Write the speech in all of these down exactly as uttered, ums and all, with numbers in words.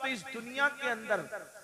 इस दुनिया के अंदर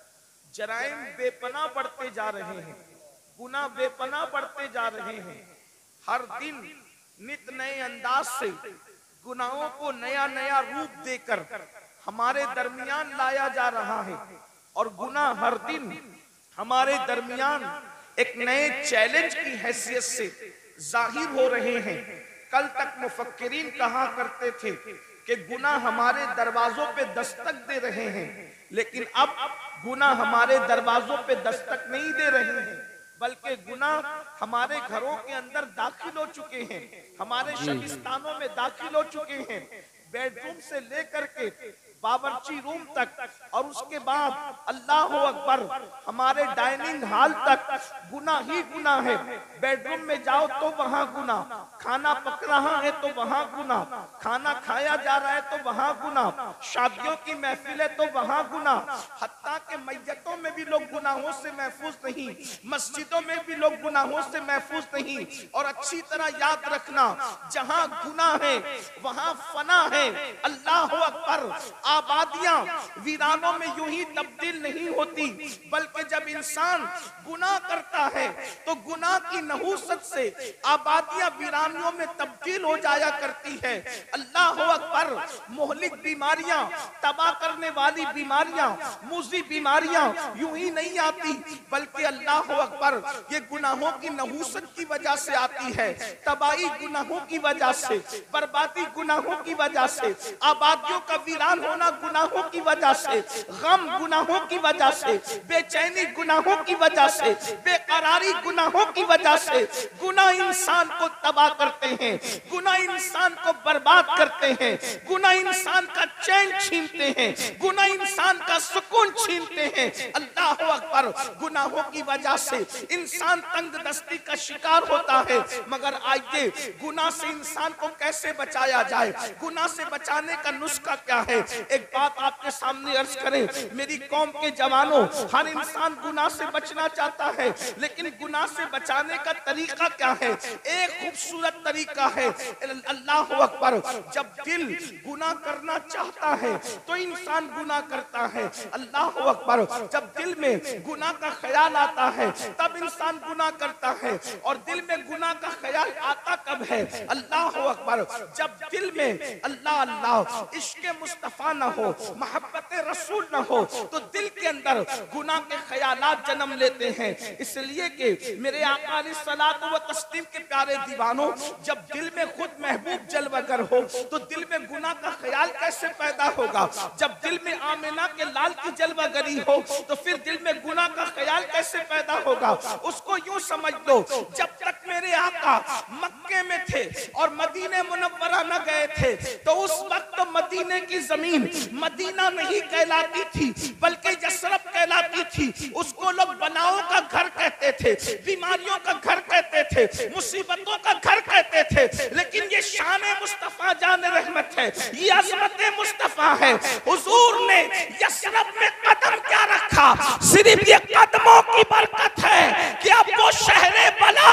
जराइम बेपनाह बढ़ते जा रहे हैं, गुनाह बेपनाह बढ़ते जा रहे हैं। हर दिन नित नए अंदाज से गुनाहों को नया नया रूप देकर हमारे दरमियान लाया जा रहा है और गुनाह हर दिन हमारे दरमियान एक नए चैलेंज की हैसियत से जाहिर हो रहे हैं। कल तक मुफक्किरीन कहा करते थे कि गुनाह हमारे दरवाजों पे दस्तक दे रहे हैं, लेकिन अब गुनाह हमारे दरवाजों पे दस्तक नहीं दे रहे हैं, बल्कि गुनाह हमारे घरों के अंदर दाखिल हो चुके हैं, हमारे शबिस्तानों में दाखिल हो चुके हैं। बेडरूम से लेकर के बावर्ची रूम तक और उसके बाद अल्लाह अकबर हमारे डाइनिंग हॉल तक गुनाह ही गुनाह है। बेडरूम में जाओ तो वहां गुनाह, खाना पक रहा है तो वहां गुनाह, खाना खाया जा रहा है तो वहां गुनाह, शादियों की महफिलें तो वहां गुनाह, हत्ता के मैयतों में भी लोग गुनाहों से महफूज नहीं, मस्जिदों में भी लोग गुनाहों से महफूज नहीं। और अच्छी तरह याद रखना, जहां गुनाह है वहां फना है। अल्लाह अकबर, आबादियां वीरानों में यूं ही तब्दील नहीं होती, बल्कि जब इंसान गुनाह करता है तो गुनाह की नहूसत से आबादियां वीरानियों में तब्दील हो जाया करती है। अल्लाह अकबर, मोहलिक बीमारियां, तबाह करने वाली बीमारियां, मुजी बीमारियां यूं ही नहीं आती, बल्कि अल्लाह अकबर ये गुनाहों की नहूसत की वजह से आती है, तबाही गुनाहों की वजह से, बर्बादी गुनाहों की वजह से, आबादियों का वीरान होना गुनाहों की वजह से, गम गुनाहों की वजह से, बेचैनी गुनाहों की वजह से, बेकरारी गुनाहों की वजह से। गुनाह इंसान को तबाह करते हैं, गुनाह इंसान को बर्बाद करते हैं, गुनाह इंसान का चैन छीनते हैं, गुनाह इंसान का सुकून छीनते हैं। अल्लाह अकबर, गुनाहों की वजह से इंसान तंगदस्ती का शिकार होता है। मगर आइए, गुनाह से इंसान को कैसे बचाया जाए, गुनाह से बचाने का नुस्खा क्या है? एक बात आपके सामने अर्ज करें, मेरी कौम के जवानों, हर इंसान गुनाह से बचना चाहता है, लेकिन गुनाह से बचाने का तरीका क्या है? एक खूबसूरत तरीका है। अल्लाह अकबर, जब दिल गुनाह करना चाहता है तो इंसान गुनाह करता है। अल्लाह अकबर, जब दिल में गुनाह का ख्याल आता है तब इंसान गुनाह करता है। और दिल में गुनाह का ख्याल आता कब है? अल्लाह अकबर, जब दिल में अल्लाह अल्लाह इश्क़ मुस्तफा न हो, मोहब्बत रसूल न हो, तो दिल के अंदर गुनाह के ख्यालात जन्म लेते हैं। इसलिए कि मेरे आका अलैहिस्सलात व तस्लीम के प्यारे दीवानों, जब दिल में खुद महबूब जलवागर हो तो दिल में गुनाह का ख्याल कैसे पैदा होगा? जब दिल में आमिना के लाल की जलवागरी हो तो फिर दिल में गुनाह का ख्याल कैसे पैदा होगा? उसको यूं समझ लो, जब तक मेरे आका मक्के में थे और मदीने मुनव्वरा न गए थे तो उस वक्त तो मदीने की जमीन मदीना नहीं कहलाती थी, बल्कि यसरब कहलाती थी। उसको लोग बनाओ का घर कहते थे, बीमारियों का घर कहते थे, मुसीबतों का घर कहते थे। लेकिन ये शान मुस्तफा जान रहमत है, ये अज़मत मुस्तफा है। हुजूर ने यसरब में कदम क्या रखा? सिर्फ ये कदमों की बरकत है कि अब वो शहरे बला,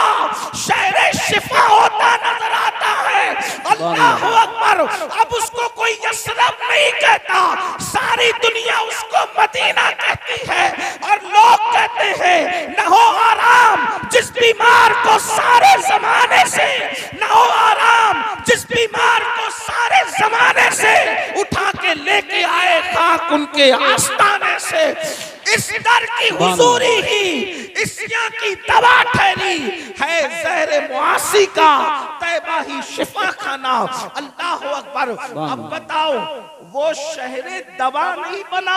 शहरे शिफा होता नजर आता है। अल्लाह अकबर, अब उसको कोई यसरब नहीं कहता, सारी दुनिया उसको मदीना कहती है। और लोग कहते हैं न हो आराम जिस बीमार को सारे जमाने से, न हो आराम जिस बीमार को सारे जमाने से उठा के लेके आए खाक उनके आस्ताने से। इस दर की हुजूरी ही इस्या की दवा ठहरी है, ज़हरे मुआसी का तैबा ही शिफा खाना। अल्लाह अकबर, अब बताओ वो शहरे दवा नहीं बना,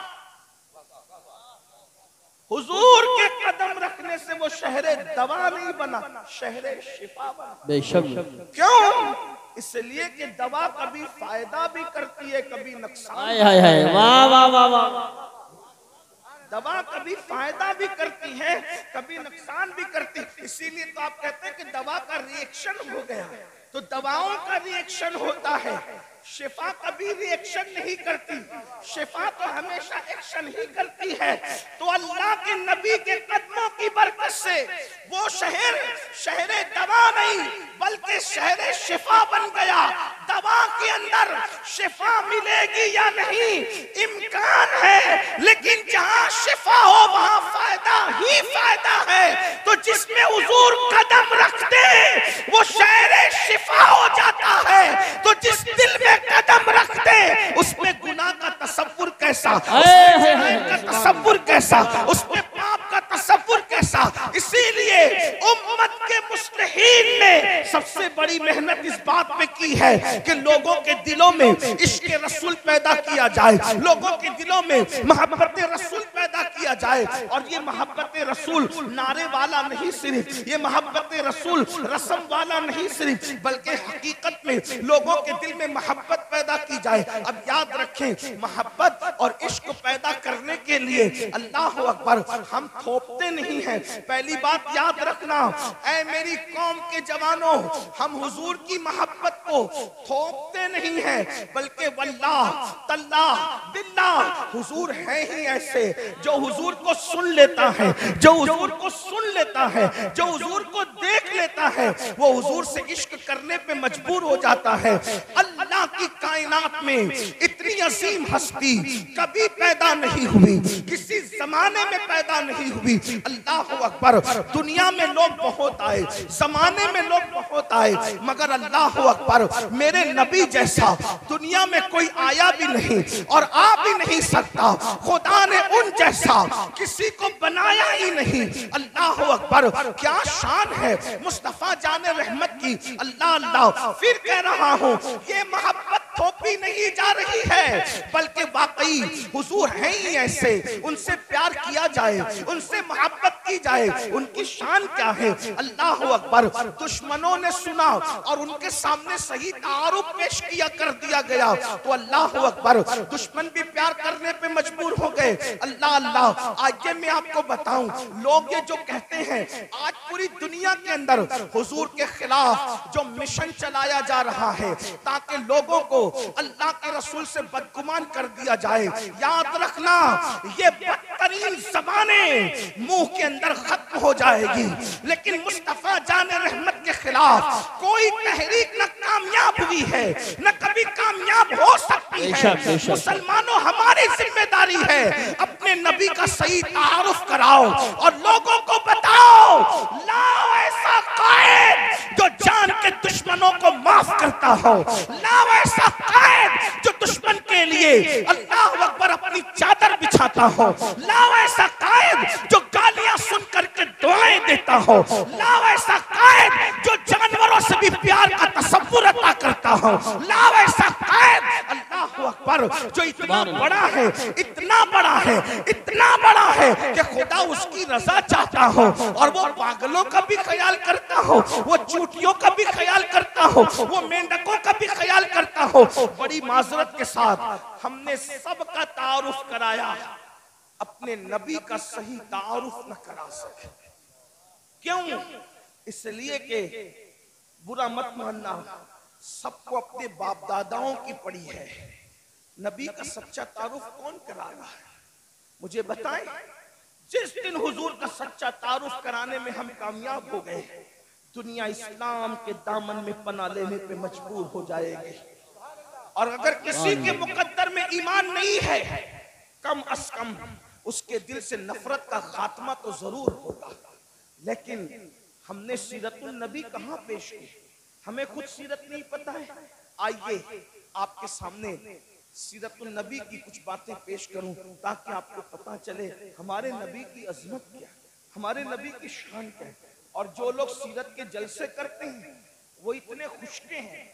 हुजूर के कदम रखने से वो शहरे दवा नहीं बना, शहरे शिफा बना। बेशक। क्यों? इसलिए कि दवा कभी फायदा भी करती है, कभी नुकसान। हाय हाय हाय, वाह वाह वाह वाह। दवा कभी फायदा भी करती है, कभी नुकसान भी करती है। इसीलिए तो आप कहते हैं कि दवा का रिएक्शन हो गया, तो दवाओं का रिएक्शन होता है, शिफा कभी रिएक्शन नहीं करती, शिफा तो हमेशा एक्शन ही करती है। तो अल्लाह के नबी के कदमों की बरकत से वो शहर शहरे दवा नहीं बल्कि शहरे शिफा बन गया। दवा के अंदर शिफा मिलेगी या नहीं, इम्कान है जिसमें हुजूर कदम रखते हैं वो शहर शिफा हो जाता है। तो जिस दिल में कदम रखते उसमें गुनाह का तसव्वुर कैसा, उसमें का तसव्वुर कैसा, उसमें पाप का तसव्वुर कैसा। इसीलिए उम्मत के मुस्लिहीन ने सबसे बड़ी मेहनत इस बात पे की है कि लोगों के दिलों में इश्क रसूल पैदा किया जाए, लोगों के दिलों में मोहब्बत रसूल पैदा किया जाए। और ये मोहब्बत रसूल नारे वाला नहीं सिर्फ, ये मोहब्बत रसूल रस्म वाला नहीं सिर्फ, बल्कि हकीकत में लोगों के दिल में मोहब्बत पैदा की जाए। अब याद रखें, मोहब्बत और इश्क पैदा करने के लिए अल्लाह अकबर हम थोपते नहीं हैं। पहली बात याद रखना, ऐ मेरी कौम के जवानों, हम हुजूर की मोहब्बत को थोपते नहीं हैं, बल्कि वल्लाह तल्लाह बिल्लाह हुजूर है ही ऐसे जो हुजूर को सुन लेता है, जो हुजूर को सुन लेता है, जो हुजूर को देख लेता है, वो हुजूर से इश्क करने पे मजबूर हो जाता है। अल्लाह की कायनात में इतनी अजीम हस्ती कभी पैदा नहीं हुई, किसी जमाने में पैदा नहीं हुई। अल्लाह अकबर, दुनिया में लोग बहुत आए, जमाने में लोग बहुत आए, मगर अल्लाह अकबर मेरे नबी जैसा दुनिया में कोई आया भी नहीं और आ भी नहीं सकता। खुदा ने उन जैसा किसी को बनाया ही नहीं। अल्लाह अकबर, क्या शान है मुस्तफा जाने रहमत की। अल्लाह अल्लाह, फिर कह रहा हूँ, ये मोहब्बत थोपी नहीं जा रही है, बल्कि वाकई हुजूर हैं ही ऐसे, उनसे प्यार किया जाए, उनसे मोहब्बत की जाए। उनकी शान क्या है? अल्लाह अकबर, दुश्मनों ने सुना और उनके सामने सही तारुफ पेश किया कर दिया गया, तो अल्लाह अकबर दुश्मन भी प्यार करने पे मजबूर हो गए। अल्लाह अल्लाह, आज ये मैं आपको बताऊं, लोग ये जो कहते हैं आज पूरी दुनिया के अंदर हुजूर के खिलाफ जो मिशन चलाया जा रहा है ताकि लोगों को अल्लाह के रसूल से बदगुमान कर दिया जाए, याद रखना ये बदतरीन ज़बाने मुंह के अंदर खत्म हो जाएगी, लेकिन मुस्तफा जाने रहमत के खिलाफ कोई तहरीक न कामयाब हुई है, न कभी कामयाब हो सकती है। मुसलमानों, हमारी जिम्मेदारी है अपने नबी का सही तारुफ कराओ और लोगों को बताओ, लाओ ऐसा कायद जो जान के दुश्मनों को माफ करता हो, लाओ ऐसा कायद जो दुश्मन के लिए अल्लाह अकबर अपनी चादर बिछाता हो, लाओ ऐसा कायद जो गालियां सुन करके दुआएं देता हो, लाओ ऐसा कायद जो जानवरों से भी प्यार का तसव्वुर अता करता हो, लाओ ऐसा कायद अल्लाह अकबर जो इतना बड़ा है, इतना बड़ा है, इतना बड़ा है कि खुदा उसकी रजा चाहता हो और वो पागलों का भी ख्याल करता हो, वो चूटियों का भी ख्याल करता हो, वो मेंढकों का भी ख्याल करता हो। बड़ी माजरत के साथ हमने सबका तारुफ कराया, अपने नबी का सही तारुफ न करा सके। क्यों? इसलिए कि बुरा मत मानना, सबको अपने बाप दादाओं की पड़ी है, नबी का सच्चा तारुफ कौन करा रहा है? मुझे बताएं। जिस दिन हुजूर का सच्चा तारुफ कराने में हम कामयाब हो गए, दुनिया इस्लाम के दामन में पना लेने पे मजबूर हो जाएगी। और अगर किसी के मुकद्दर में ईमान नहीं है, कम अज कम उसके दिल से नफरत का खात्मा तो जरूर होगा। लेकिन हमने सीरतुन नबी कहाँ पेश की? हमें खुद सीरत नहीं पता है। आइए आपके सामने सीरतुन नबी की कुछ बातें पेश करूं ताकि आपको पता चले हमारे नबी की अजमत क्या है, हमारे नबी की शान क्या है। और जो लोग सीरत के जलसे करते हैं वो इतने खुशके हैं,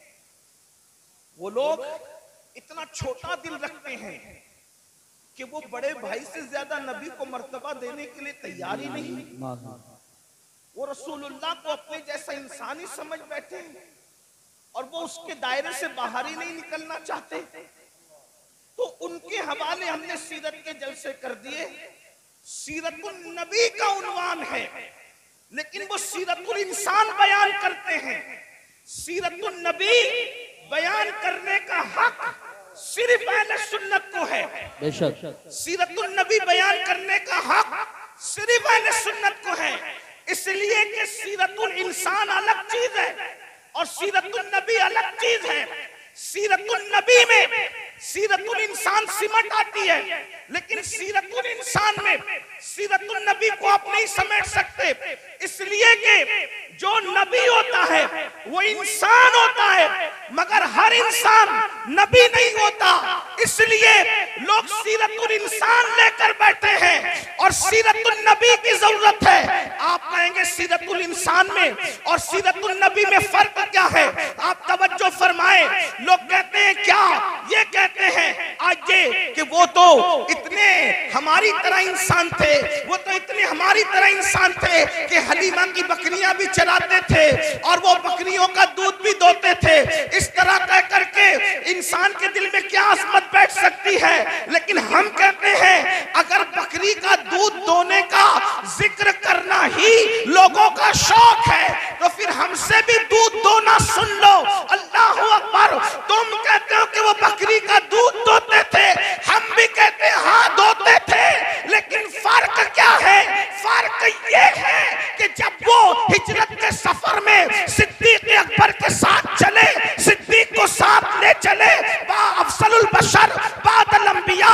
वो लोग इतना छोटा दिल रखते हैं कि वो बड़े भाई से ज्यादा नबी को मर्तबा देने के लिए तैयार ही नहीं। वो रसूलुल्लाह को अपने जैसा इंसानी समझ बैठे हैं और वो उसके दायरे से बाहर ही नहीं निकलना चाहते। तो उनके हवाले हमने सीरत के जलसे कर दिए। सीरतुन नबी का उन्वान है, लेकिन वो सीरतुल इंसान बयान करते हैं। सीरतुन नबी बयान करने का हक सिर्फ अहले सुन्नत को है। बेशक सीरतुन नबी बयान करने का हक सिर्फ अहले सुन्नत को है, इसलिए कि सीरतुल इंसान अलग चीज है और सीरतुन नबी अलग चीज है। सीरतुन नबी में सीरतुल इंसान सिमट आती है, लेकिन सीरतुल इंसान में सीरतुल नबी को आप नहीं समझ सकते, इसलिए कि जो नबी होता है वो इंसान होता है, मगर हर इंसान नबी नहीं होता। इसलिए लोग सीरतुल इंसान लेकर बैठे हैं और सीरतुल नबी की जरूरत है। आप कहेंगे सीरतुल इंसान में और सीरतुल नबी में फर्क क्या है? आप तवज्जो फरमाए। लोग कहते हैं क्या? ये कहते हैं आज ये कि वो तो इतने हमारी तरह इंसान थे, वो तो इतने हमारी तरह इंसान थे कि हलीमा की बकरियां भी चराते थे और वो बकरियों का दूध भी दोते थे। इस तरह कह करके इंसान के दिल में क्या अजमत बैठ सकती है? लेकिन हम कहते हैं अगर बकरी का दूध दोने का जिक्र करना ही लोगों का शौक है तो फिर हमसे भी दूध दोना सुन लो। अल्लाह अकबर। तुम कहते हो कि वो बकरी का दूध दोते थे, हम भी कहते हैं हाँ दोते थे, लेकिन फर्क क्या है? फर्क ये है कि जब वो हिजरत के सफर में सिद्दीक अकबर के साथ चले, सिद्दीक को साथ ले चले, अफसलुल बशर बादल अंबिया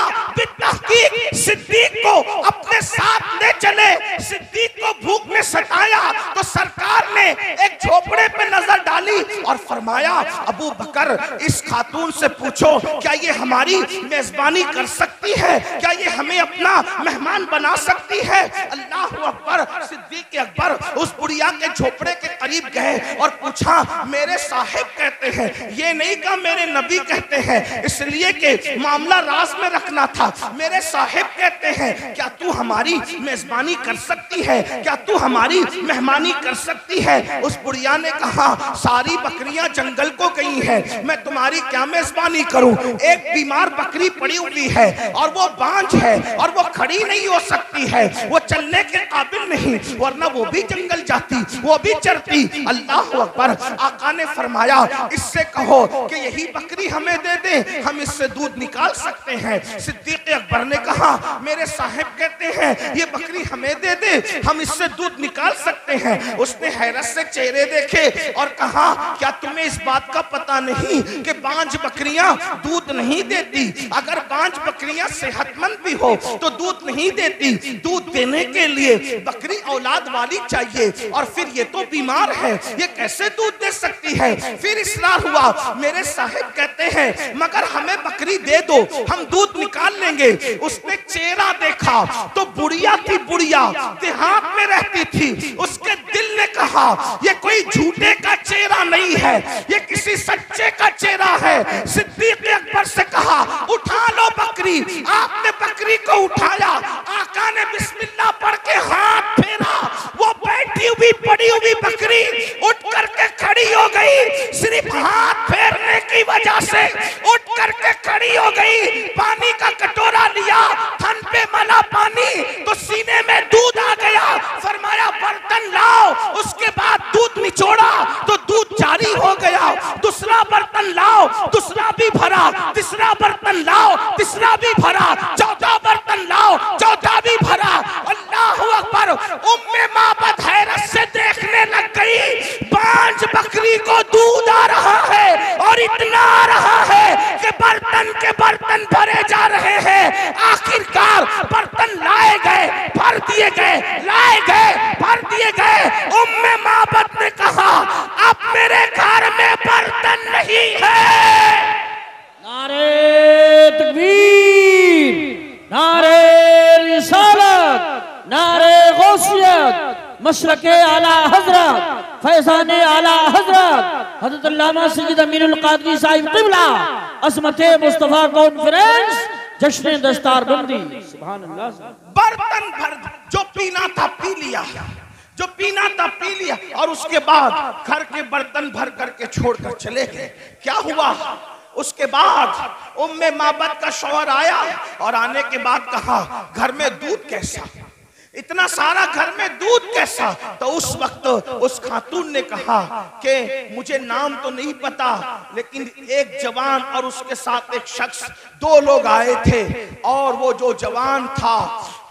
बितहकीक सिद्दीक को अपने साथ ले चले। सिद्दीक को भूख में सताया तो सरकार ने एक झोपड़े पे नजर डाली और फरमाया अबू बकर इस खातून से पूछो क्या ये हमारी मेजबानी कर सकती है, क्या ये हमें अपना मेहमान बना सकती है? अल्लाह अकबर। सिद्दीक अकबर उस बुढ़िया के झोपड़े के करीब गए और पूछा मेरे साहिब कहते हैं, ये नहीं कहा मेरे नबी कहते हैं, इसलिए कि मामला राज में रखना था। मेरे साहिब कहते हैं क्या तू हमारी मेजबानी कर सकती है, क्या तू हमारी मेहमानी कर सकती है? उस बुढ़िया ने कहा सारी बकरियां जंगल को गई हैं, मैं तुम्हारी क्या मेजबानी करूं? एक बीमार बकरी पड़ी हुई है और वो बांझ है और वो खड़ी नहीं हो सकती है, वो चलने के काबिल नहीं, वरना वो भी जंगल जाती, वो भी चरती। अल्लाह अकबर। आका ने फरमाया इससे कहो कि यही बकरी हमें दे दे, हम इससे दूध निकाल सकते हैं। सिद्दीक अकबर ने कहा मेरे साहिब कहते हैं ये बकरी हमें दे दे, हम इससे दूध निकाल सकते हैं। उसने हैरत से चेहरे देखे और कहा क्या तुम्हें इस बात का पता नहीं कि बांझ बकरियां दूध नहीं देती? अगर बांझ बकरियां सेहतमंद भी हो तो दूध नहीं देती। दूध देने के लिए बकरी औलाद वाली चाहिए और फिर ये तो बीमार है, ये कैसे दूध दे सकती है? फिर इसरार हुआ। मेरे साहिब कहते हैं मगर हमें बकरी दे दो, हम दूध निकाल लेंगे। उसने चेहरा देखा तो बुढ़िया थी, बुढ़िया देहात में रहती थी। उसके दिल ने कहा ये कोई झूठे का चेहरा नहीं है, ये किसी सच्चे का चेहरा है। सिद्दीक अकबर से कहा उठा लो बकरी। आपने बकरी को उठाया, आका ने बिस्मिल्लाह पढ़ के हाथ फेरा, वो बैठी हुई पड़ी हुई बकरी उठ करके खड़ी हो गई। सिर्फ हाथ फेरने की वजह से उठ करके खड़ी हो गई। पानी का कटोरा लिया, थन पे मला पानी तो सीने में दूध आ गया। फरमाया बर्तन लाओ, उसके बाद दूध निचोड़ा तो दूध जारी हो गया। दूसरा बर्तन लाओ, दूसरा भी भरा। तीसरा बर्तन लाओ, तीसरा भी भरा। चौथा बर्तन लाओ, चौथा भी भरा। अल्लाह अकबर। उम्मे माबद हैरत से देखने लग गई, बांझ बकरी को दूध आ रहा है और इतना आ रहा है कि बर्तन के बर्तन भरे जा रहे हैं। आखिरकार बर्तन लाए गए, भर दिए गए, लाए गए, भर दिए गए। उम्मे माबद ने कहा अब मेरे घर में बर्तन नहीं है। नारे तकबीर, नारे रिसालत, नारे गौसियत, मशरके आला हजरत, फैजाने आला हजरत हजरत अल्लामा सय्यद अमीनुल कादरी साहिब क़िबला, अज़मते मुस्तफ़ा कॉन्फ्रेंस, जश्न दस्तारबंदी। सुभान अल्लाह। बर्तन भर, जो पीना था पी लिया, जो पीना था पी लिया और उसके बाद घर के बर्तन भर करके छोड़कर चले गए। क्या हुआ? उसके बाद उम्मे माबद का शौहर आया और आने के बाद कहा घर में दूध कैसा, इतना सारा घर में दूध कैसा? तो उस वक्त उस खातून ने कहा कि मुझे नाम तो नहीं पता, लेकिन एक जवान और उसके साथ एक शख्स, दो लोग आए थे और वो जो जवान था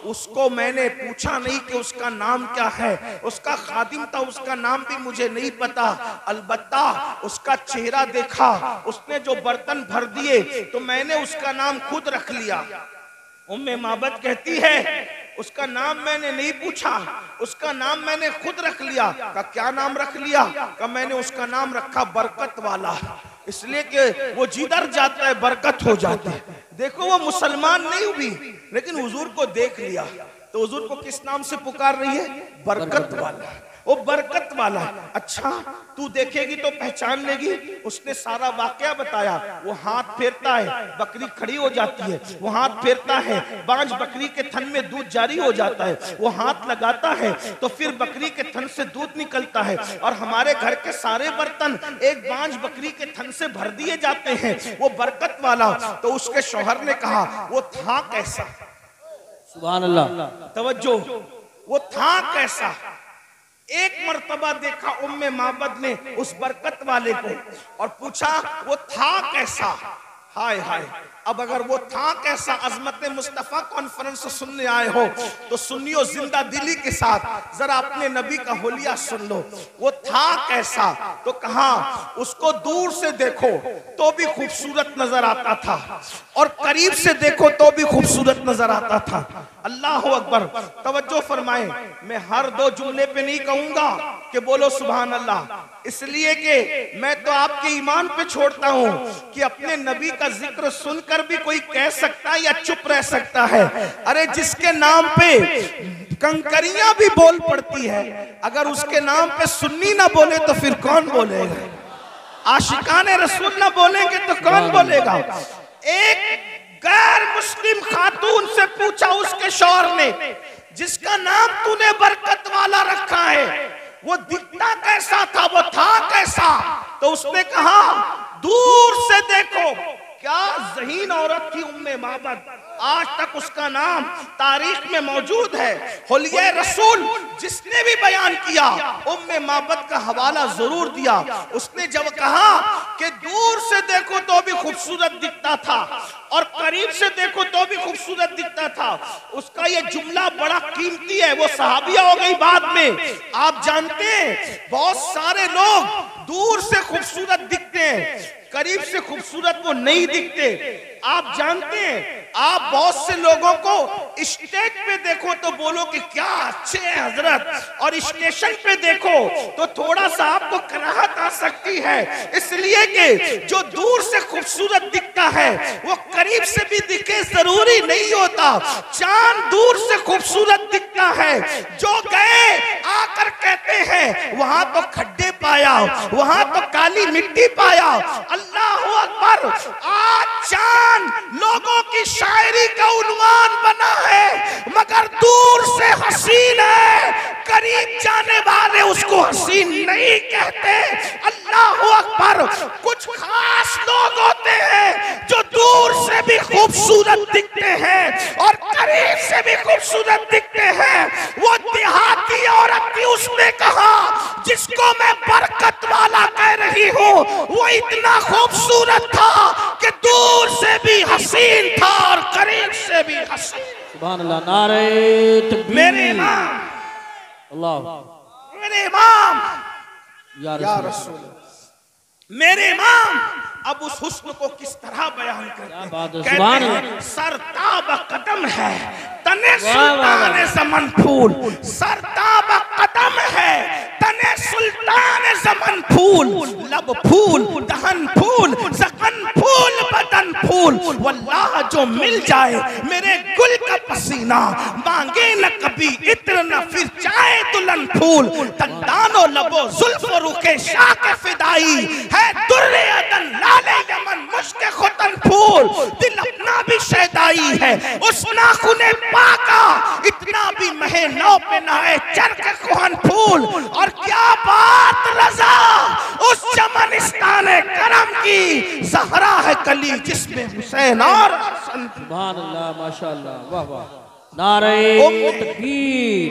उसको मैंने पूछा नहीं कि उसका नाम क्या है, उसका खादिम था, उसका नाम भी मुझे नहीं पता, अलबत्ता उसका चेहरा देखा, उसने जो बर्तन भर दिए तो मैंने उसका नाम खुद रख लिया। उम्मे माबद कहती है उसका नाम मैंने नहीं पूछा, उसका नाम मैंने खुद रख लिया। का क्या नाम रख लिया? का मैंने उसका नाम रखा बरकत वाला, इसलिए कि वो जिधर जाता है बरकत हो जाती है। देखो वो मुसलमान नहीं हुई लेकिन हुजूर को देख लिया तो हुजूर को किस नाम से पुकार रही है? बरकत वाला, वो बरकत वाला। अच्छा तू देखेगी तो पहचान लेगी। उसने सारा वाकया बताया। वो हाथ फेरता है, बकरी खड़ी हो जाती है, वो हाथ फेरता है, बांझ बकरी के थन में दूध जारी हो जाता है, वो हाथ लगाता है तो फिर बकरी के थन से दूध निकलता है और हमारे घर के सारे बर्तन एक बांझ बकरी के थन से भर दिए जाते हैं, वो बरकत वाला। तो उसके शौहर ने कहा वो था कैसा? सुभान अल्लाह, तवज्जो, वो था कैसा? एक मर्तबा देखा उम्मे माबद ने उस बरकत वाले को और पूछा वो था कैसा? हाय हाय, अब अगर वो था कैसा अजमत मुस्तफा कॉन्फ्रेंस सुनने आए हो तो सुनियो जिंदा दिली के साथ, जरा अपने नबी का होलिया सुन लो। वो था कैसा? तो कहा उसको दूर से देखो तो भी खूबसूरत नजर आता था और करीब से देखो तो भी खूबसूरत नजर आता था। अल्लाह अकबर। तवज्जो फरमाए, मैं हर दो जुमले पे नहीं कहूंगा कि बोलो सुभान अल्लाह, इसलिए कि मैं तो आपके ईमान पे छोड़ता हूं कि अपने नबी का जिक्र सुनकर भी कोई कह सकता है या चुप रह सकता है। अरे जिसके नाम पे कंकरियां भी बोल पड़ती है, अगर उसके नाम पे सुन्नी ना बोले तो फिर कौन बोलेगा? आशिकाने रसूल ना बोलेंगे तो कौन बोलेगा? एक गैर मुस्लिम खातून से पूछा उसके शौहर ने, जिसका नाम तूने बरकत वाला रखा है वो दिखता कैसा था, वो था कैसा? तो उसने कहा दूर से देखो। क्या ज़हीन औरत थी उम्मे माबद, आज तक उसका नाम तारीख में मौजूद है। हुलिया रसूल जिसने भी बयान किया उम्मे माबद का हवाला जरूर दिया। उसने जब कहा कि दूर से देखो तो भी खूबसूरत दिखता था और करीब से देखो तो भी खूबसूरत दिखता था, उसका ये जुमला बड़ा कीमती है। वो सहाबिया हो गई बाद में। आप जानते हैं बहुत सारे लोग दूर से खूबसूरत दिखते हैं, करीब से खूबसूरत वो नहीं दिखते। आप जानते हैं आप बहुत से लोगों को स्टेज पे देखो तो बोलो कि क्या अच्छे हैं हजरत, और स्टेशन पे देखो तो थोड़ा सा आपको कराहत आ सकती है, इसलिए कि जो दूर से खूबसूरत दिखता है वो करीब से भी दिखे जरूरी नहीं होता। चांद दूर से खूबसूरत दिखता है, जो गए आकर कहते हैं वहां तो खड्डे पाया, वहां तो काली मिट्टी पाया। अल्लाह अकबर। आज चांद लोगों की शायरी का उन्वान बना है, मगर दूर से हसीन है, करीब जाने वाले उसको हसीन नहीं कहते। अल्लाह अकबर। कुछ खास लोग होते हैं जो दूर से भी खूबसूरत दिखते हैं और करीब से भी खूबसूरत दिखते हैं। वो देहाती औरत थी, उसने कहा जिसको मैं बरकत वाला कह रही हूँ वो इतना खूबसूरत था कि दूर से भी हसीन था और करीब से भी हसीन। सुभान अल्लाह। नारे तकबीर। मेरे इमाम, अल्लाह, मेरे इमाम या या रसूल, रसूल, मेरे इमाम अब उस हुस्न को किस तरह बयान क्या बात करते है। हैं? सुभान कहते अल्लाह। हैं सरताब कदम है तने सुल्तान ज़मन फूल, सरताब कदम है तने सुल्तान ज़मन फूल, लब फूल दहन फूल ज़कन फूल बदन फूल। वल्लाह जो मिल जाए मेरे गुल का पसीना, मांगे न कभी इत्र न फिर चाहे दुल्हन फूल। दंदानो लबो जुल्फ रुखे शाह के फिदाई है, दुर्रे अदन लाले यमन मुश्क खुतन फूल। दिल अपना भी शहदाई है उस नाखुने पाका, इतना भी महे नौ पे ना है चरक कोहन फूल। और क्या बात रजा उस चमनिस्तान करम की, ज़हरा है कली जिसमें हुसैन और हसन। सुभान अल्लाह, माशाअल्लाह, वाह वाह। नारे तकबीर,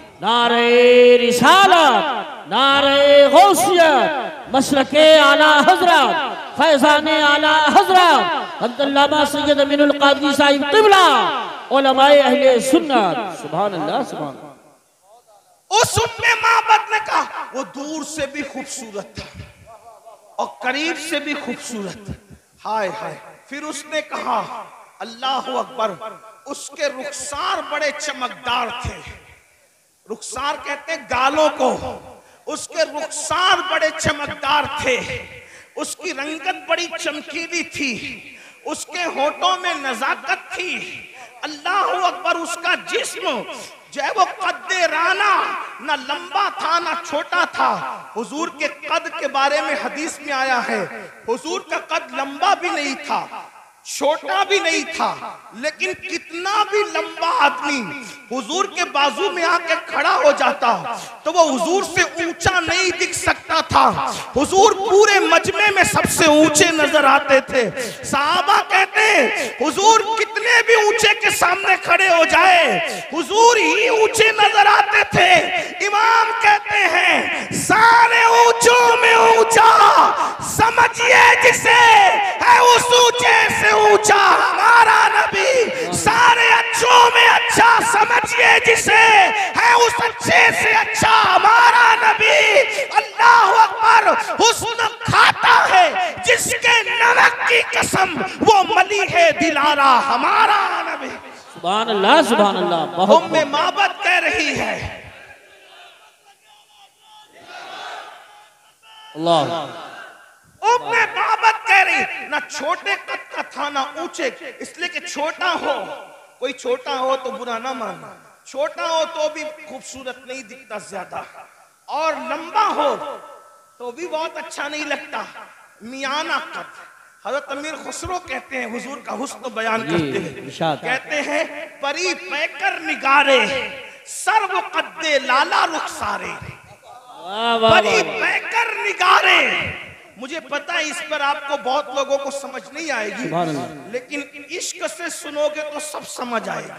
नारे रिसालत, नारे गौसियत, मशरके आला हजरत, फैज़ाने आला हजरत, अब्दुल्लामा सैयद अमीनुल कादरी साहिब क़िबला उलमाए अहले सुन्नत। सुभान अल्लाह सुभान अल्लाह। उस उम्मे माबद ने कहा वो दूर से भी खूबसूरत था और करीब से भी खूबसूरत। हाय हाय। फिर उसने कहा अल्लाह अकबर, उसके रुखसार बड़े चमकदार थे। रुखसार कहते हैं गालों को। उसके रुखसार बड़े चमकदार थे, उसकी रंगत बड़ी चमकीली थी, उसके होठों में नजाकत थी। अल्लाह अकबर, उसका जिस्म जो है वो कद्दे राना, ना लंबा था ना छोटा था। हुजूर के कद के बारे में हदीस में आया है, हुजूर का कद लंबा भी नहीं था, छोटा भी नहीं था, लेकिन कितना भी लंबा आदमी हुजूर के बाजू में आके खड़ा हो जाता तो वो हुजूर से ऊंचा नहीं दिख सकता था। हुजूर पूरे मजमे में सबसे ऊंचे नजर आते थे। सहाबा कहते हैं हुजूर कितने भी ऊंचे के सामने खड़े हो जाए हुजूर ही ऊंचे नजर आते थे। इमाम कहते हैं सारे ऊंचों में ऊंचा समझिए जिसे है उस ऊंचे से ऊंचा हमारा नबी। सारे अच्छों में अच्छा समझिए जिसे है उस अच्छे से अच्छा हमारा नबी। अल्लाह अकबर, हुस्न खाता है जिसके नमक की कसम वो मली है दिलारा हमारा नबी। सुभान अल्लाह सुभान अल्लाह। बहुत उम्मे माबद कह रही है अल्लाह। उम्मे माबद कह रही ना छोटे कद का था ना ऊंचे, इसलिए कि छोटा हो, कोई छोटा हो तो बुरा ना मानना, छोटा हो तो भी खूबसूरत नहीं दिखता ज्यादा, और लंबा हो तो भी बहुत अच्छा नहीं लगता। मियाना कद। हजरत अमीर खुसरो कहते हैं हुजूर का हुस्न बयान करते हैं, कहते हैं परी पैकर निगारे सर्व कद्दे लाला रुखसारे। परी पैकर निगारे, मुझे पता है इस पर आपको बहुत लोगों को समझ नहीं आएगी, लेकिन इश्क से सुनोगे तो सब समझ आएगा।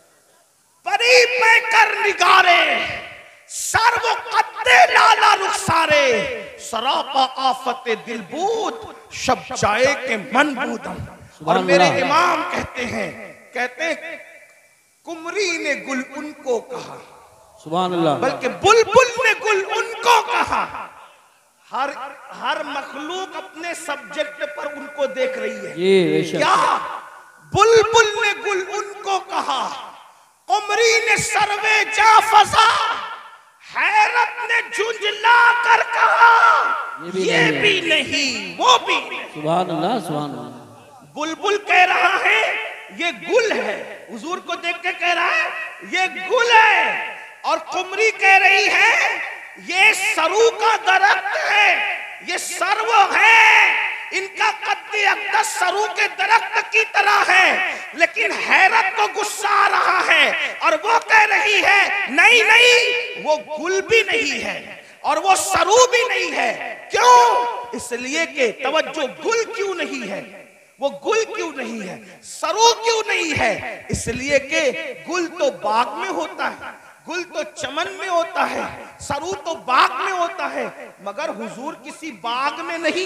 परी पैकर निगारे सर्व कद्दे लाला रुखसारे सरापा आफते दिलबूद शब जाए के मन बूदम। और मेरे इमाम कहते हैं, कहते हैं कुमरी ने गुल उनको कहा, सुभान अल्लाह, बल्कि बुलबुल ने गुल उनको कहा। हर हर मखलूक अपने सब्जेक्ट पर उनको देख रही है। ये क्या बुलबुल ने गुल उनको कहा, कुमरी ने सर्वे जा फसा, हैरत ने झुंझला कर कहा ये, ये भी नहीं वो भी नहीं। सुभान अल्लाह सुभान अल्लाह। बुलबुल कह रहा है ये गुल है, हुजूर को देख के कह रहा है ये गुल है, और कुमरी कह रही है ये सरू का दरख्त है, ये सर्व है, इनका कद्दे अक़दस सरू के दरख्त की तरह है। लेकिन हैरत को गुस्सा आ रहा है और वो कह रही है नहीं नहीं वो गुल भी नहीं है और वो सरू भी नहीं है। क्यों? इसलिए कि तवज्जो, गुल क्यों नहीं है, वो गुल क्यों नहीं है, सरू क्यों नहीं है? इसलिए कि गुल तो बाग में होता है, गुल तो चमन में होता है, सरू तो बाग में होता है, मगर हुजूर किसी बाग में नहीं,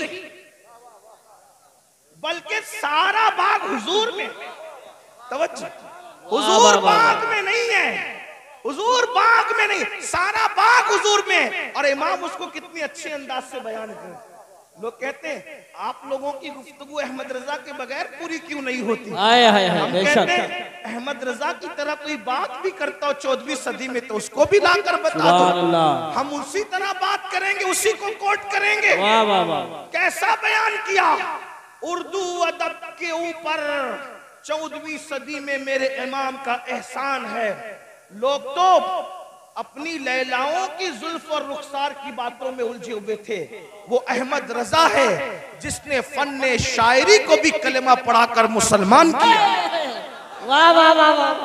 बल्कि सारा बाग हुजूर में। तवज्जो, हुजूर बाग में नहीं है, हुजूर बाग में नहीं, सारा बाग हुजूर में। और इमाम उसको कितनी अच्छे अंदाज से बयान करते। लोग कहते हैं आप लोगों की गुफ्तगू अहमद रजा के बगैर पूरी क्यों नहीं होती। आए, आए, आए, हम कहते हैं अहमद रजा की तरह कोई बात भी करता हो चौदहवीं सदी में तो उसको भी लाकर बता दो, हम उसी तरह बात करेंगे, उसी को कोट करेंगे। वाह वाह वाह, कैसा बयान किया। उर्दू अदब के ऊपर चौदहवीं सदी में मेरे इमाम का एहसान है। लोग तो अपनी लैलाओं की जुल्फ और रुखसार की बातों में उलझे हुए थे। वो अहमद रजा है जिसने फन्ने शायरी को भी कलेमा पढ़ाकर मुसलमान किया। वाह वाह वाह वाह,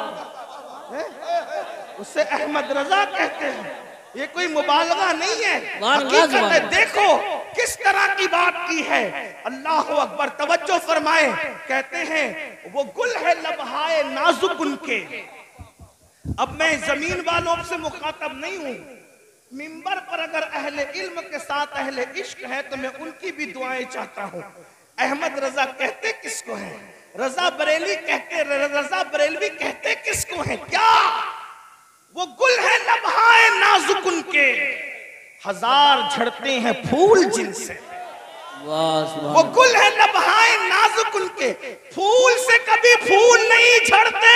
उसे अहमद रजा कहते हैं। ये कोई मुबालगा नहीं है, हकीकत है। देखो किस तरह की बात की है। अल्लाह अकबर, तवज्जो फरमाए। कहते हैं वो गुल है लबहाए नाजुक उनके। अब मैं जमीन वालों से मुखातब नहीं हूं, मिंबर पर अगर अहले इल्म के साथ अहले इश्क है तो मैं उनकी भी दुआएं चाहता हूं। अहमद रजा कहते किसको है? रजा बरेली कहते, रजा बरेलवी कहते तो हैं क्या, वो गुल है लम्हाए नाजुक उनके, हजार झड़ते हैं फूल जिनसे। वो गुल है लम्हाए नाजुक उनके, फूल से कभी फूल नहीं झड़ते,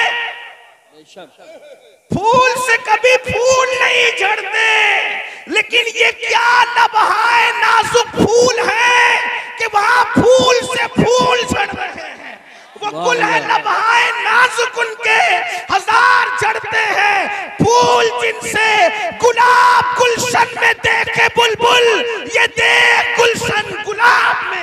फूल से कभी फूल नहीं झड़ते। लेकिन ये क्या लम्हाए नाजुक फूल है कि वहां फूल से फूल झड़ रहे हैं। वो गुल है लम्हाए नाजुक उनके, हजार झड़ते हैं फूल जिनसे। गुलाब गुलशन में देखे बुलबुल, ये देख गुलशन गुलाब में।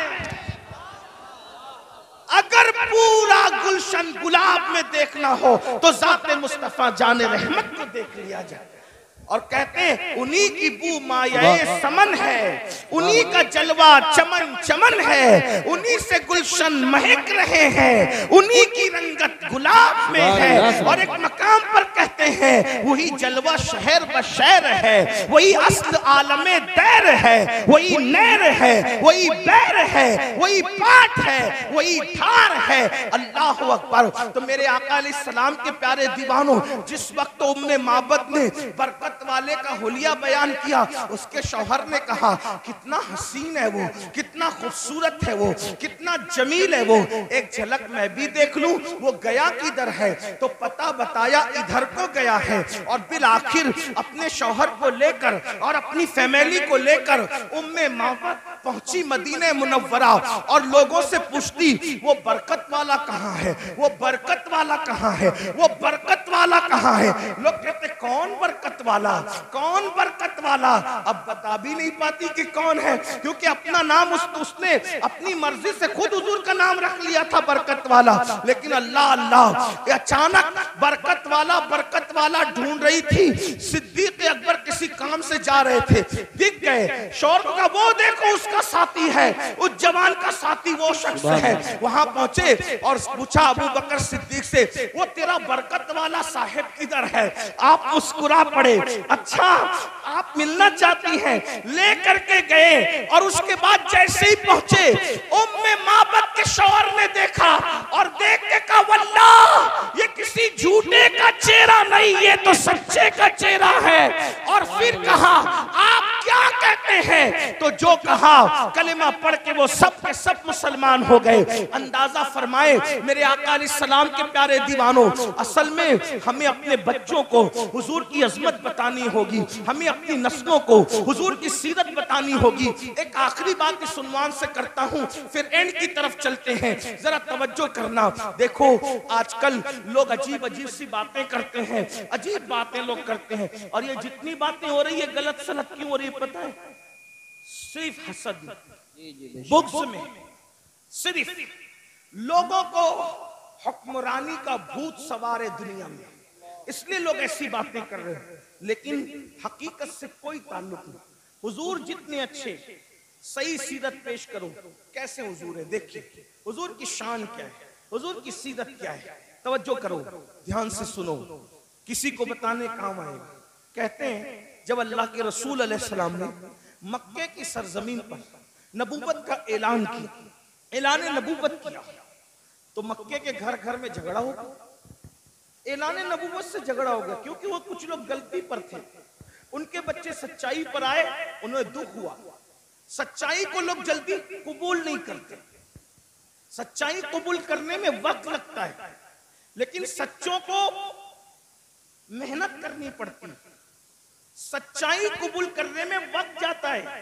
अगर पूरा गुलशन गुलाब में देखना हो तो ज़ाते मुस्तफा जाने रहमत को देख लिया जाए। और कहते हैं उन्हीं की बू मायाए समन है, उन्हीं का जलवा चमन चमन है, उन्हीं से गुलशन महक रहे हैं, उन्हीं की रंगत गुलाब में है। और एक मकाम पर कहते हैं वही जलवा शहर बशहर है, वही अस्ल आलमे दैर है, वही नैर है, वही बैर है, वही पाठ है, वही ठार है। अल्लाह अकबर। तो मेरे आका अलैहिस्सलाम के प्यारे दीवानों, जिस वक्त उम्मे माबद ने बरकत वाले का हुलिया बयान किया, उसके शौहर ने कहा कितना हसीन है वो, कितना खूबसूरत है वो, कितना जमील है वो, एक झलक मैं भी देख लूं। वो गया किधर है तो पता बताया इधर को गया है। और बिल आखिर अपने शौहर को लेकर और अपनी फैमिली को लेकर उम्मे माबद पहुंची मदीने मुनव्वरा और लोगों से पूछती वो बरकत वाला कहाँ है, वो बरकत वाला कहाँ है, वो बरकत वाला कहाँ है। लोग कहते कौन बरकत वाला, कौन बरकत वाला। अब बता भी नहीं पाती कि कौन है, क्योंकि अपना नाम उस, उसने अपनी मर्जी से खुद हुजूर का नाम रख लिया था बरकत वाला। लेकिन अल्लाह अल्लाह अचानक बरकत वाला बरकत वाला ढूंढ रही थी। सिद्दीक अकबर किसी काम से जा रहे थे, दिख गए। शौहर का वो देखो उसका साथी है, उस जवान का साथी वो शख्स है। वहां पहुंचे और पूछा अबू बकर सिद्दीक से, वो तेरा बरकत वाला साहिब किधर है। आप मुस्कुरा पड़े, अच्छा आप मिलना चाहती हैं, ले करके गए। और उसके बाद जैसे ही पहुंचे उम्मे माबद के शौहर ने देखा और देख के कहा वल्लाह ये किसी झूठे का चेहरा नहीं, ये तो सच्चे का चेहरा है। और फिर कहा आप क्या कहते हैं, तो जो कहा कलिमा पढ़ के वो सब के सब मुसलमान हो गए। अंदाजा फरमाए मेरे आका अलैहिस्सलाम के प्यारे दीवानों, असल में हमें अपने बच्चों को हुजूर की अजमत बतानी होगी, हमें अपनी नस्लों को हुजूर की सीरत बतानी होगी। एक आखिरी बात इस उन्वान से करता हूं, फिर एंड की तरफ चलते हैं। जरा तवज्जो करना। देखो आजकल लोग अजीब अजीब सी बातें करते हैं, अजीब बातें लोग करते हैं। और ये जितनी बातें हो रही है गलत सलत क्यों हो रही है पता है? सिर्फ हसद, बुग़्ज़ में, सिर्फ लोगों को हुक्मरानी का भूत सवार है दुनिया में, इसलिए लोग ऐसी बातें कर रहे हैं। लेकिन हकीकत से कोई ताल्लुक नहीं। हुजूर जितने अच्छे, सही सीरत पेश करो, कैसे हुजूर है देखिए, हुजूर की शान क्या है, हुजूर की सीरत क्या है। तवज्जो करो, ध्यान से सुनो, किसी को बताने काम आएगा। कहते हैं जब अल्लाह के रसूल अलैहिस्सलाम ने मक्के की सरजमीन पर नबूवत का ऐलान किया, ऐलान नबूवत किया, तो मक्के के घर घर में झगड़ा हो गया। ऐलान नबूवत से झगड़ा हो गया क्योंकि वो कुछ लोग गलती पर थे, उनके बच्चे सच्चाई पर आए, उन्हें दुख हुआ। सच्चाई को लोग जल्दी कबूल नहीं करते, सच्चाई कबूल करने में वक्त लगता है, लेकिन सच्चों को मेहनत करनी पड़ती है। सच्चाई कबूल करने में वक्त जाता है,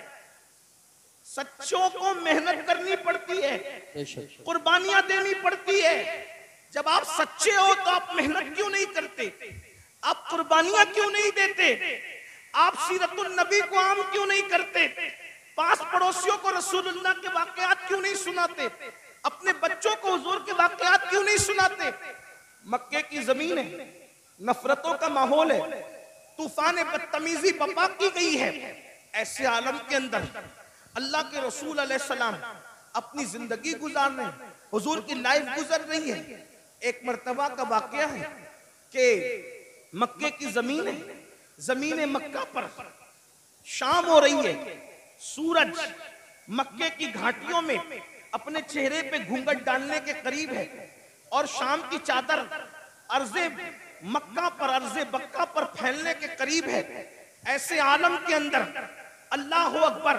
सच्चों को मेहनत करनी पड़ती है, कुर्बानियां देनी पड़ती है। जब आप सच्चे हो तो आप मेहनत क्यों नहीं करते, आप कुर्बानियां क्यों नहीं देते, आप सीरतुन नबी को आम क्यों नहीं करते, पास पड़ोसियों को रसूलुल्लाह के वाकयात क्यों नहीं सुनाते, अपने बच्चों को हुजूर के वाकयात क्यों नहीं सुनाते। मक्के की जमीन है, नफरतों का माहौल है, तूफान बदतमीजी बपा की गई है। ऐसे आलम के अंदर अल्लाह के रसूल अलैहिस्सलाम अपनी जिंदगी गुजार रहे हैं, हुजूर की लाइफ गुजर रही है। एक मर्तबा का वाकया है कि मक्के की जमीन है, जमीन मक्का पर शाम हो रही है, सूरज मक्के की घाटियों में अपने चेहरे पे घूंघट डालने के करीब है और शाम की चादर अर्ज़े मक्का पर अर्ज़े बक्का पर फैलने के करीब है, ऐसे आलम के अंदर अल्लाह अकबर,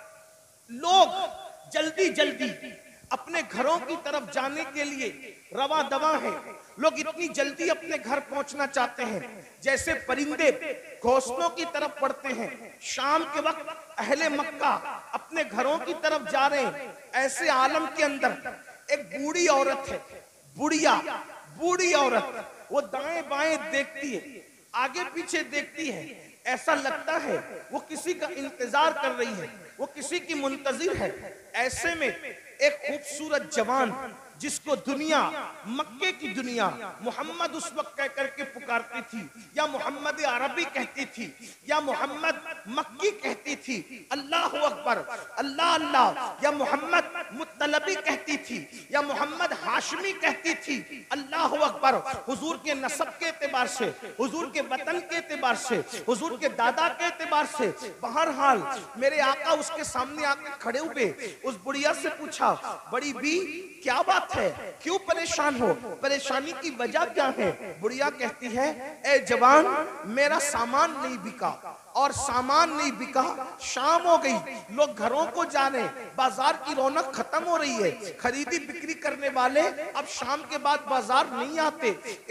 लोग जल्दी जल्दी अपने घरों की तरफ जाने के लिए रवा दवा है। लोग इतनी जल्दी अपने घर पहुंचना चाहते हैं जैसे परिंदे घोंसलों की तरफ बढ़ते हैं। शाम के वक्त अहले मक्का अपने घरों की तरफ जा रहे हैं। ऐसे आलम के अंदर एक बूढ़ी औरत है, बुढ़िया बूढ़ी औरत, वो दाएं बाएं देखती है, आगे पीछे देखती है, ऐसा लगता है वो किसी का इंतजार कर रही है, वो किसी की मुंतजिर है। ऐसे में एक खूबसूरत जवान जिसको दुनिया, मक्के की दुनिया मोहम्मद उस वक्त कह करके पुकारती थी, या मोहम्मद अरबी कहती थी, या मोहम्मद मक्की कहती थी, अल्लाह अकबर, अल्लाह अल्लाह, या मोहम्मद मुत्तलबी कहती थी, या मोहम्मद हाशमी कहती थी, अल्लाह अकबर। हुजूर के नसब के एतबार से, हुजूर के वतन के एतबार से, हुजूर के दादा के एतबार से, बहरहाल मेरे आका उसके सामने आकर खड़े हुए। उस बुढ़िया से पूछा, बड़ी बी क्या बात है, क्यों परेशान हो, परेशानी की वजह क्या है? बुढ़िया कहती है, ए जवान, मेरा सामान नहीं बिका, और सामान नहीं बिका, शाम हो गई, लोग घरों को जाने, बाजार की रौनक खत्म हो रही है, खरीदी बिक्री करने वाले अब शाम के बाद बाजार नहीं आते,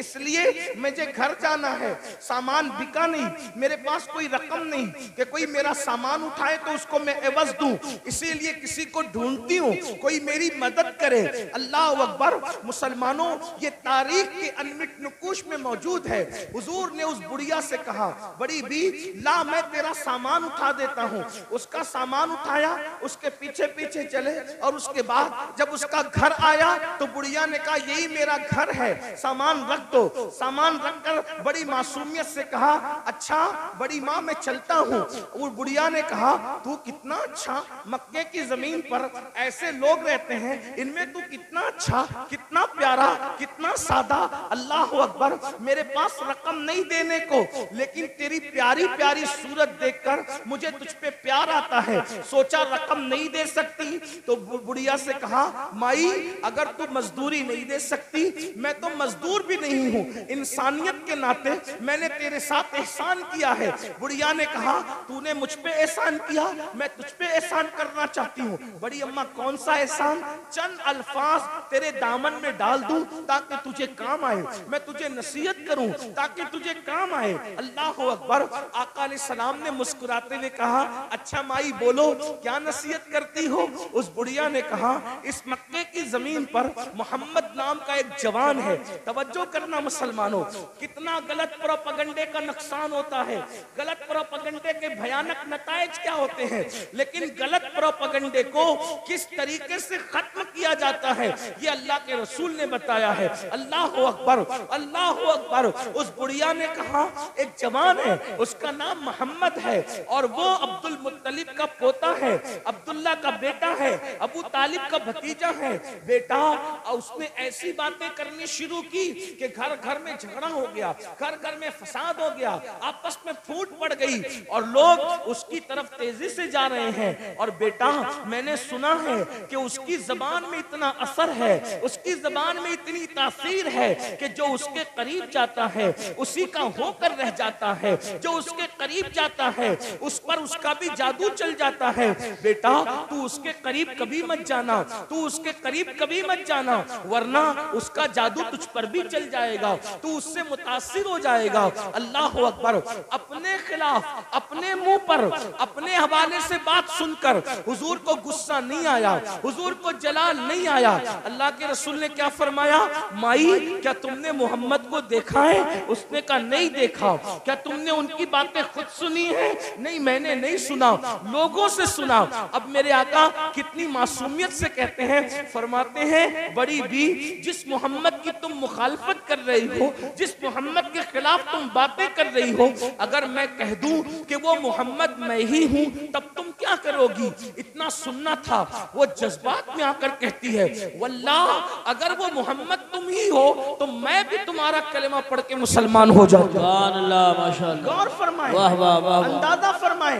इसलिए मुझे घर जाना है, सामान बिका नहीं, मेरे पास कोई रकम नहीं कि कोई मेरा सामान उठाए तो उसको मैं एवज दूं, इसीलिए किसी को ढूंढती हूँ, कोई मेरी मदद करे। अल्लाह अकबर। मुसलमानों, ये तारीख के अनमिट नुकूश में मौजूद है। हुजूर ने उस बुढ़िया से कहा, बड़ी बी ला, मैं तेरा सामान उठा देता हूँ। उसका सामान उठाया, उसके पीछे पीछे चले, और उसके बाद जब उसका घर आया तो बुढ़िया ने कहा, यही मेरा घर है, सामान रख दो। सामान रखकर बड़ी मासूमियत से कहा, अच्छा बड़ी माँ मैं चलता हूँ। वो बुढ़िया ने कहा, तू कितना अच्छा, मक्के की जमीन पर ऐसे लोग रहते हैं, इनमें तू कितना अच्छा, कितना प्यारा, कितना सादा, अल्लाह अकबर। मेरे पास रकम नहीं देने को, लेकिन तेरी प्यारी प्यारी सूरत देखकर मुझे तुझ पे प्यार आता है। सोचा रकम नहीं दे सकती तो बुढ़िया से कहा, माई अगर तू मजदूरी नहीं दे सकती, मैं तो मजदूर भी नहीं हूँ, इंसानियत के नाते मैंने तेरे साथ एहसान किया है। बुढ़िया ने कहा, तूने मुझ पे एहसान किया, मैं तुझ पे एहसान करना चाहती हूँ। बड़ी अम्मा, कौन सा एहसान? चंद अल्फाज तेरे दामन में डाल दूं ताकि तुझे काम आए, मैं तुझे नसीहत करूं ताकि तुझे काम आए। अल्लाह अकबर। आका अलैहिस्सलाम ने मुस्कुराते हुए कहा, अच्छा माई बोलो, क्या नसीहत करती हो? उस बुढ़िया ने कहा, इस मक्के की जमीन पर मोहम्मद नाम का एक जवान है। तवज्जो करना मुसलमानों, कितना गलत प्रोपेगेंडे का नुकसान होता है, गलत प्रोपेगेंडे के भयानक नताइज क्या होते हैं, लेकिन गलत प्रोपेगेंडे को किस तरीके से खत्म किया जाता है ये अल्लाह के रसूल ने बताया है। अल्लाह अकबर, अल्लाह अकबर। उस बुढ़िया ने कहा, एक जवान है, उसका नाम मोहम्मद है, और वो अब्दुल मुत्तलिब का पोता है, अब्दुल्ला का बेटा है, अबू तालिब का भतीजा है। बेटा, उसने ऐसी बातें करनी शुरू की कि घर घर में झगड़ा हो गया, घर घर में फसाद हो गया, आपस में फूट पड़ गई, और लोग उसकी तरफ तेजी से जा रहे हैं। और बेटा, मैंने सुना है कि उसकी जबान में इतना असर है, उसकी जबान में इतनी तासीर है कि जो उसके करीब जाता है उसी का होकर रह जाता है, जो उसके करीब जाता है उस पर उसका भी जादू चल जाता है। बेटा, तू उसके करीब कभी मत जाना, तू उसके करीब कभी मत जाना, वरना उसका जादू तुझ पर भी चल जाएगा, तू उससे मुतासिर हो जाएगा। अल्लाह अकबर। अपने खिलाफ, अपने मुंह पर, अपने हवाले से बात सुनकर हुजूर को गुस्सा नहीं आया, हुजूर को जलाल नहीं आया। अल्लाह के रसूल ने क्या फरमाया, माई क्या तुमने मोहम्मद को देखा है? उसने कहा, नहीं देखा। क्या तुमने उनकी बातें खुद सुनी है? नहीं, मैंने नहीं सुना, लोगों से सुना। अब मेरे आका कितनी मासूमियत से कहते हैं, फरमाते हैं, बड़ी बी, जिस मोहम्मद की तुम मुखालफत कर रही हो, जिस मोहम्मद के खिलाफ तुम बातें कर रही हो, अगर मैं कह दूं कि वो मोहम्मद मैं ही हूं, तब तुम क्या करोगी? इतना सुनना था। वो जज्बात में आकर कहती है, वल्लाह अगर वो मोहम्मद तुम ही हो तो मैं भी तुम्हारा कलेमा पढ़ के मुसलमान हो जाऊंगा। सुभान अल्लाह, माशाअल्लाह। गौर फरमाएं, वाह वाह वाह, अंदाजा फरमाएं,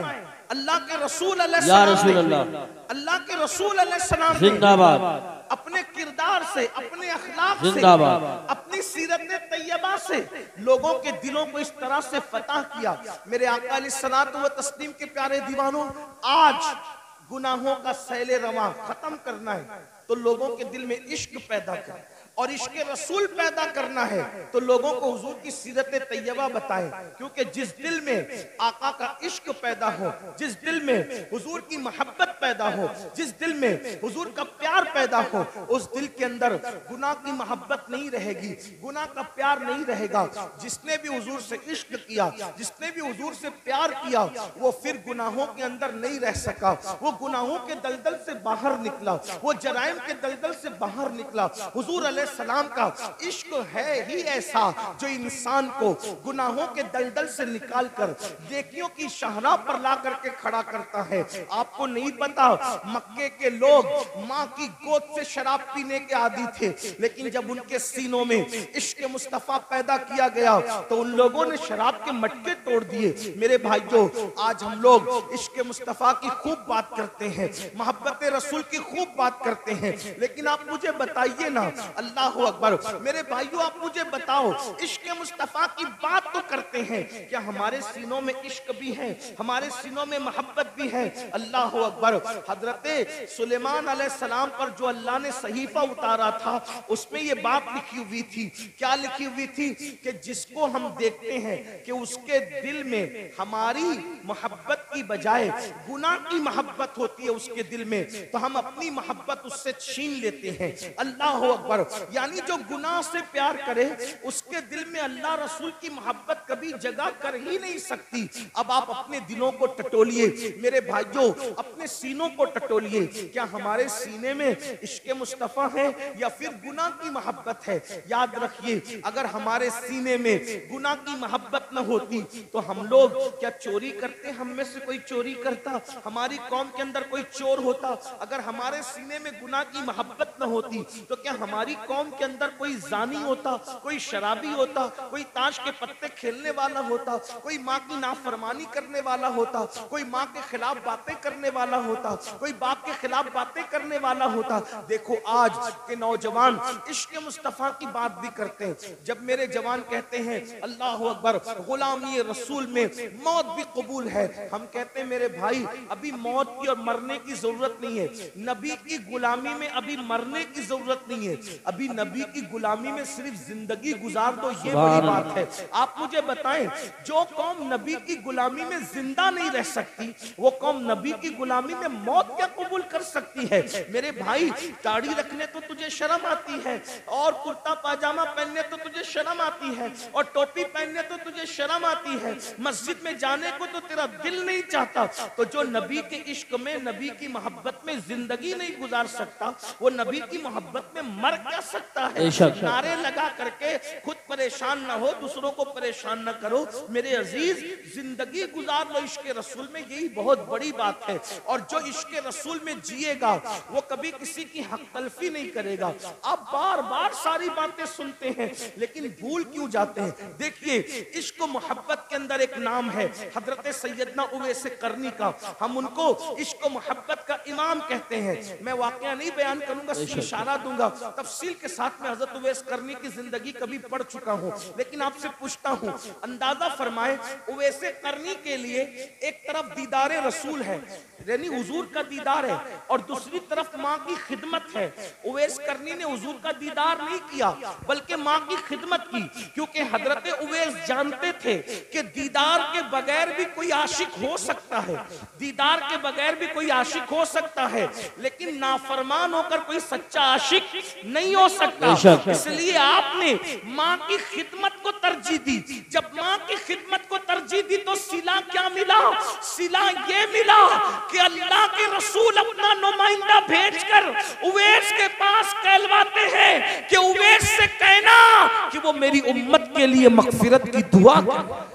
अल्लाह के रसूल या रसूल अल्लाह, अल्लाह के रसूल अलैहिस्सलाम जिंदाबाद, अपने किरदार से, अपने अखलाक से, जिंदाबाद, अपनी सीरत तैयबा से लोगों के दिलों को इस तरह से फतह किया। मेरे आका अलैहिस्सलातु व तस्लीम के प्यारे दीवानों, आज गुनाहों का सैले रवा खत्म करना है तो लोगों के दिल में इश्क पैदा कर, और इश्क रसूल पैदा करना है तो लोगों को हुजूर की सीरत तैयबा बताएं। क्योंकि जिस दिल में आका का इश्क पैदा हो, जिस दिल में हुजूर की मोहब्बत पैदा हो, जिस दिल में हुजूर का प्यार पैदा हो, उस दिल के अंदर गुनाह की मोहब्बत नहीं रहेगी, गुनाह का प्यार नहीं रहेगा। जिसने भी हुजूर से इश्क किया, जिसने भी हुजूर से प्यार किया, वो फिर गुनाहों के अंदर नहीं रह सका, वो गुनाहों के दलदल से बाहर निकला, वो जराइम के दलदल से बाहर निकला। हुजूर सलाम का इश्क है ही ऐसा जो इंसान को गुनाहों के दलदल से निकालकर नेकियों की शाहराह पर ला करके खड़ा करता है। आपको नहीं पता, मक्के के लोग माँ की गोद से शराब पीने के आदी थे, लेकिन जब उनके सीनों में इश्क मुस्तफा पैदा किया गया तो उन लोगों ने शराब के मटके तोड़ दिए। मेरे भाइयों, आज हम लोग इश्क मुस्तफा की खूब बात करते हैं, मोहब्बत रसूल की खूब बात करते हैं, लेकिन आप मुझे बताइए ना, अल्लाह अकबर, मेरे भाइयों आप मुझे बताओ, इश्क मुस्तफा की बात तो करते हैं, क्या हमारे सीनों में इश्क भी है, हमारे सीनों में मोहब्बत भी है? अल्लाह अकबर। हजरत सुलेमान अलैहिस्सलाम पर जो अल्लाह ने सहीफा उतारा था, उसमें ये बात लिखी हुई थी। क्या लिखी हुई थी? कि जिसको हम देखते हैं कि उसके दिल में हमारी मोहब्बत की बजाय गुनाह की मोहब्बत होती है उसके दिल में, तो हम अपनी मोहब्बत उससे छीन लेते हैं। अल्लाह अकबर। यानी जो गुनाह से प्यार करे उसके दिल में अल्लाह रसूल की मोहब्बत कभी जगह कर ही नहीं सकती। अब आप अपने दिलों को टटोलिए मेरे भाइयों, अपने सीनों को टटोलिए, क्या हमारे सीने में इश्क मुस्तफा है या फिर गुनाह की मोहब्बत है? याद रखिए, अगर हमारे सीने में गुनाह की मोहब्बत न होती तो हम लोग क्या चोरी करते? हम में से कोई चोरी करता? हमारी कौम के अंदर कोई चोर होता? अगर हमारे सीने में गुनाह की मोहब्बत न होती तो क्या हमारी कौम के अंदर कोई जानी होता, कोई शराबी होता, कोई ताश के पत्ते खेलने वाला होता, कोई माँ की नाफरमानी करने वाला होता, कोई माँ के खिलाफ बातें करने वाला होता, कोई बाप के खिलाफ बातें करने वाला होता? देखो आज के नौजवान इश्क मुस्तफा की बात भी करते हैं। जब मेरे जवान कहते हैं अल्लाह अकबर, गुलामी रसूल में मौत भी कबूल है, हम कहते हैं मेरे भाई अभी मौत की और मरने की जरूरत नहीं है, नबी की गुलामी में अभी मरने की जरूरत नहीं है, अभी नबी की गुलामी में सिर्फ जिंदगी गुजार दो, ये बड़ी बात है। आप मुझे बताएं, जो कौम नबी की गुलामी में जिंदा नहीं रह सकती, वो कौम नबी की गुलामी में मौत क्या कबूल कर सकती है? मेरे भाई, दाढ़ी रखने तो तुझे शर्म आती है, और कुर्ता पाजामा पहनने तो तुझे शर्म आती है, और टोपी पहनने तो तुझे शर्म आती है, मस्जिद में जाने को तो तेरा दिल नहीं चाहता, तो जो नबी के इश्क में, नबी की मोहब्बत में जिंदगी नहीं गुजार सकता, वो नबी की मोहब्बत में मर क्या सकता है? नारे लगा करके खुद परेशान ना हो, दूसरों को परेशान ना करो। मेरे अजीज, जिंदगी गुजार लो इश्क रसूल में, यही बहुत बड़ी बात है। और जो इश्क रसूल में जिएगा वो कभी किसी की हक तलफी नहीं करेगा। आप बार बार सारी बातें सुनते हैं लेकिन भूल क्यों जाते हैं? देखिए, इश्क मोहब्बत के अंदर एक नाम है हजरत सैयदना उवैस करनी का, हम उनको इश्क मोहब्बत का इमाम कहते हैं। मैं वाकया नहीं बयान करूंगा, इशारा दूंगा, तफसील के साथ में हजरत उवैस करनी की जिंदगी कभी पढ़ चुका हूं, लेकिन आपसे पूछता हूं, अंदाजा फरमाए, उवैस करनी के लिए एक तरफ दीदारे रसूल है, यानी हुजूर का दीदार है, और दूसरी तरफ माँ की खिदमत है। उवैस करनी ने हुजूर का दीदार नहीं किया बल्कि माँ की खिदमत की, क्योंकि हजरत उवैस जानते थे कि दीदार के बगैर भी कोई आशिक हो सकता है, दीदार के बगैर भी कोई आशिक हो सकता है, लेकिन नाफरमान होकर कोई सच्चा आशिक नहीं हो सकता। इसलिए आपने माँ की खिदमत को तरजीह दी। जब माँ की खिदमत को तरजीह दी तो सिला क्या मिला? सिला ये मिला कि अल्लाह के रसूल अपना नुमाइंदा भेजकर उवैस के पास कहलवाते हैं कि उवैस से कहना कि वो मेरी उम्मत के लिए मगफिरत की दुआ करे।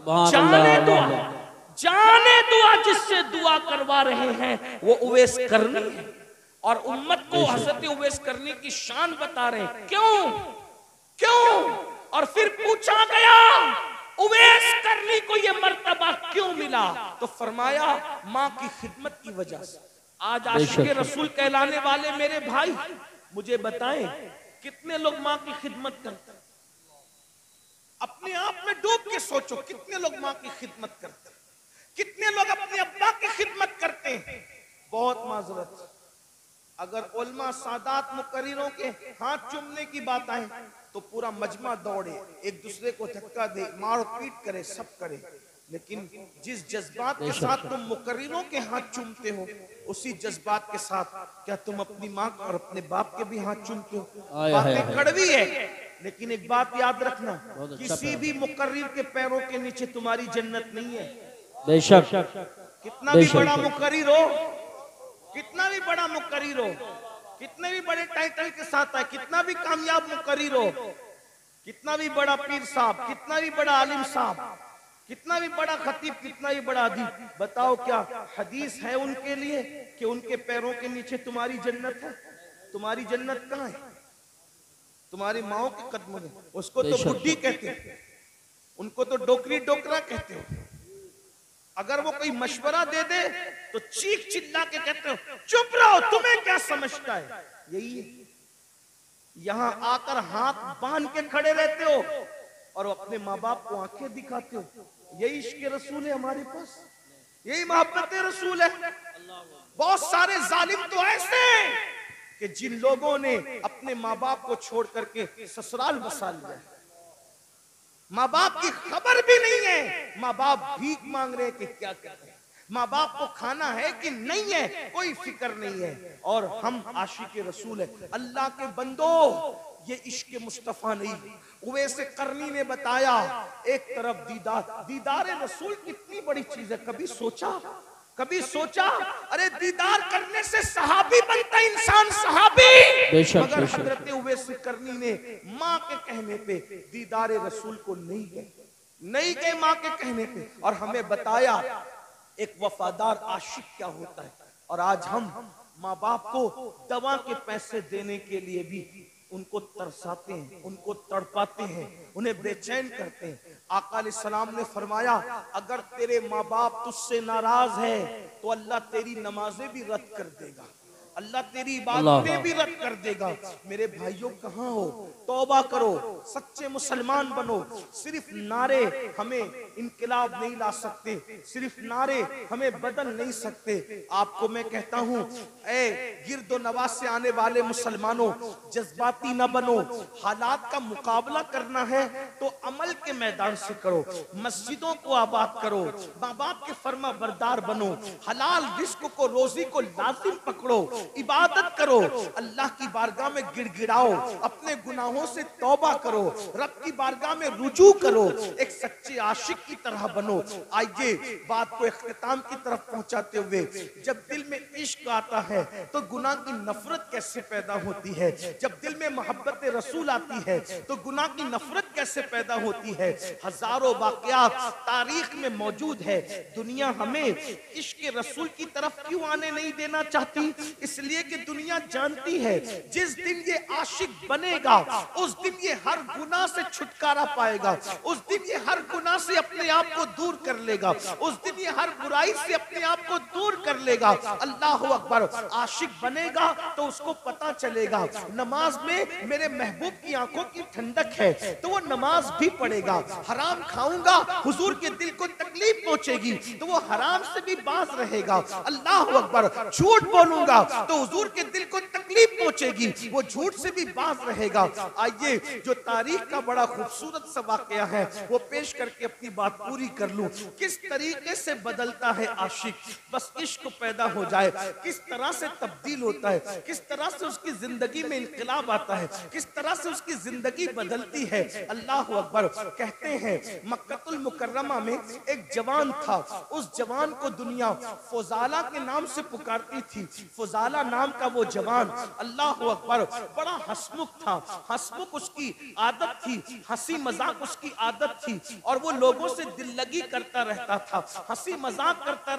जाने दुआ, जाने दुआ जिससे दुआ करवा रहे हैं वो उवैस करनी है, और उम्मत को हजरत उवैस करनी की शान बता रहे हैं। क्यों? क्यों? और फिर पूछा गया उवैस करनी को ये मर्तबा क्यों मिला? तो फरमाया माँ की खिदमत की वजह से। आज आशिक रसूल कहलाने वाले मेरे भाई मुझे बताएं कितने लोग माँ की खिदमत करते हैं? अपने आप में डूब के सोचो, कितने लोग माँ की खिदमत करते हैं? कितने लोग अपने अब्बा की खिदमत करते हैं? बहुत माजरत, अगर उलमा सादात मुकर्रिरों के हाथ चूमने की बात आए तो पूरा मजमा दौड़े, एक दूसरे को धक्का दे, मार पीट करे, सब करे। लेकिन जिस जज्बात के साथ तुम मुकर्रिरों के हाथ चूमते हो, उसी जज्बात के साथ क्या तुम अपनी माँ और अपने बाप के भी हाथ चूमते हो? बातें कड़वी है, लेकिन एक बात याद रखना, किसी भी मुकर्रिर के पैरों के नीचे तुम्हारी जन्नत नहीं है। बेशक, कितना भी बड़ा मुकर्रिर हो, कितना भी बड़ा मुकर्रिर हो, कितने भी बड़े टाइटल के साथ है, कितना भी कामयाब मुकर्रिर हो, कितना भी बड़ा पीर साहब, कितना भी बड़ा आलिम साहब, कितना भी बड़ा खतीब, कितना भी बड़ा अदीब, बताओ क्या हदीस है उनके लिए कि उनके पैरों के नीचे तुम्हारी जन्नत है? तुम्हारी जन्नत कहाँ है? तुम्हारी माओ के कदमों में। उसको तो बुड्ढी कहते हो, उनको तो डोकरी डोकरा कहते हो। अगर वो कोई मशवरा दे दे तो चीख चिल्ला के कहते हो चुप रहो, तुम्हें क्या समझता है? यही है, यहां आकर हाथ बांध के खड़े रहते हो और अपने माँ बाप को आंखें दिखाते हो। यही इश्क रसूल है हमारे पास, यही मोहब्बत रसूल है। बहुत सारे जालिम तो ऐसे हैं कि जिन लोगों ने अपने माँ बाप को छोड़ करके ससुराल बसा लिया, माँ बाप की खबर भी नहीं है, माँ बाप भीख मांग रहे हैं कि क्या करते हैं, माँ बाप को खाना है कि नहीं है, कोई फिक्र नहीं है। और हम आशिक रसूल है। अल्लाह के बंदो, ये इश्क मुस्तफा नहीं, उवैस करनी ने बताया, एक तरफ दीदार, दीदार रसूल कितनी बड़ी चीज है। कभी सोचा, कभी सोचा अरे दीदार करने से सहाबी बनता इंसान, सहाबी। मगर हजरत उवैस करनी ने माँ के कहने पे दीदार रसूल को नहीं गए, नहीं गए माँ के कहने पे, और हमें बताया एक वफादार आशिक क्या होता है। और आज हम माँ बाप को दवा के पैसे देने के लिए भी उनको तरसाते हैं, उनको तड़पाते हैं, उन्हें बेचैन करते हैं। आका अलैहिस्सलाम ने फरमाया अगर तेरे माँ बाप तुझसे नाराज है तो अल्लाह तेरी नमाजें भी रद्द कर देगा, अल्लाह तेरी इबादतें भी रद्द कर देगा। मेरे भाइयों कहाँ हो? तौबा करो, सच्चे मुसलमान बनो। सिर्फ नारे हमें इनकलाब नहीं ला सकते, सिर्फ नारे हमें बदल नहीं सकते। आपको मैं कहता हूँ, ए गिरदो नवाज से आने वाले मुसलमानों, जज्बाती न बनो। हालात का मुकाबला करना है तो अमल के मैदान से करो, मस्जिदों को आबाद करो, माँ बाप के फर्मा बरदार बनो, हलाल रिस्क को, रोजी को लाजिम पकड़ो, इबादत करो, अल्लाह की बारगाह में गिड़गिड़ाओ, अपने गुनाहों से तौबा करो, रब की बारगाह में रुजू करो, एक सच्चे आशिक की तरह बनो। आइए बात को इख्तिताम की तरफ पहुंचाते हुए, जब दिल में इश्क आता है तो गुनाह की नफरत कैसे पैदा होती है, जब दिल में मोहब्बत रसूल आती है तो गुनाह की नफरत कैसे पैदा होती है। हजारों वाकयात तारीख में मौजूद है। दुनिया हमें इश्क रसूल की तरफ क्यों आने नहीं देना चाहती? इसलिए कि दुनिया जानती है जिस दिन ये आशिक बनेगा उस दिन ये हर गुनाह से छुटकारा पाएगा, उस दिन ये हर गुनाह से अपने आप को दूर कर लेगा, उस दिन ये हर बुराई से अपने आप को दूर कर लेगा। अल्लाह अकबर। आशिक बनेगा तो उसको पता चलेगा नमाज में मेरे महबूब की आंखों की ठंडक है, तो वो नमाज भी पढ़ेगा। हराम खाऊंगा हुजूर के दिल को तकलीफ पहुंचेगी तो वो हराम से भी बाज रहेगा। अल्लाह अकबर। झूठ बोलूंगा तो हुजूर के दिल को तकलीफ पहुंचेगी, वो झूठ से भी बाज रहेगा। आइए जो तारीख का बड़ा खूबसूरत सा वाकया है वो पेश करके अपनी बात पूरी कर लूं। किस तरीके से बदलता है आशिक, बस इश्क पैदा हो जाए, किस तरह से तब्दील होता है, किस तरह से उसकी जिंदगी में इनकलाब आता है, किस तरह से उसकी जिंदगी बदलती है। अल्लाह अकबर। कहते हैं मक्कतुल मुकर्रमा में एक जवान था, उस जवान को दुनिया फुजाला के नाम से पुकारती थी। फुजाला नाम का वो जवान, अल्लाह अकबर, बड़ा हंसमुख था। हंसमुख उसकी आदत थी, हंसी मजाक उसकी आदत थी, और वो लोगों से दिल लगी करता रहता था, हंसी मजाक करता रहता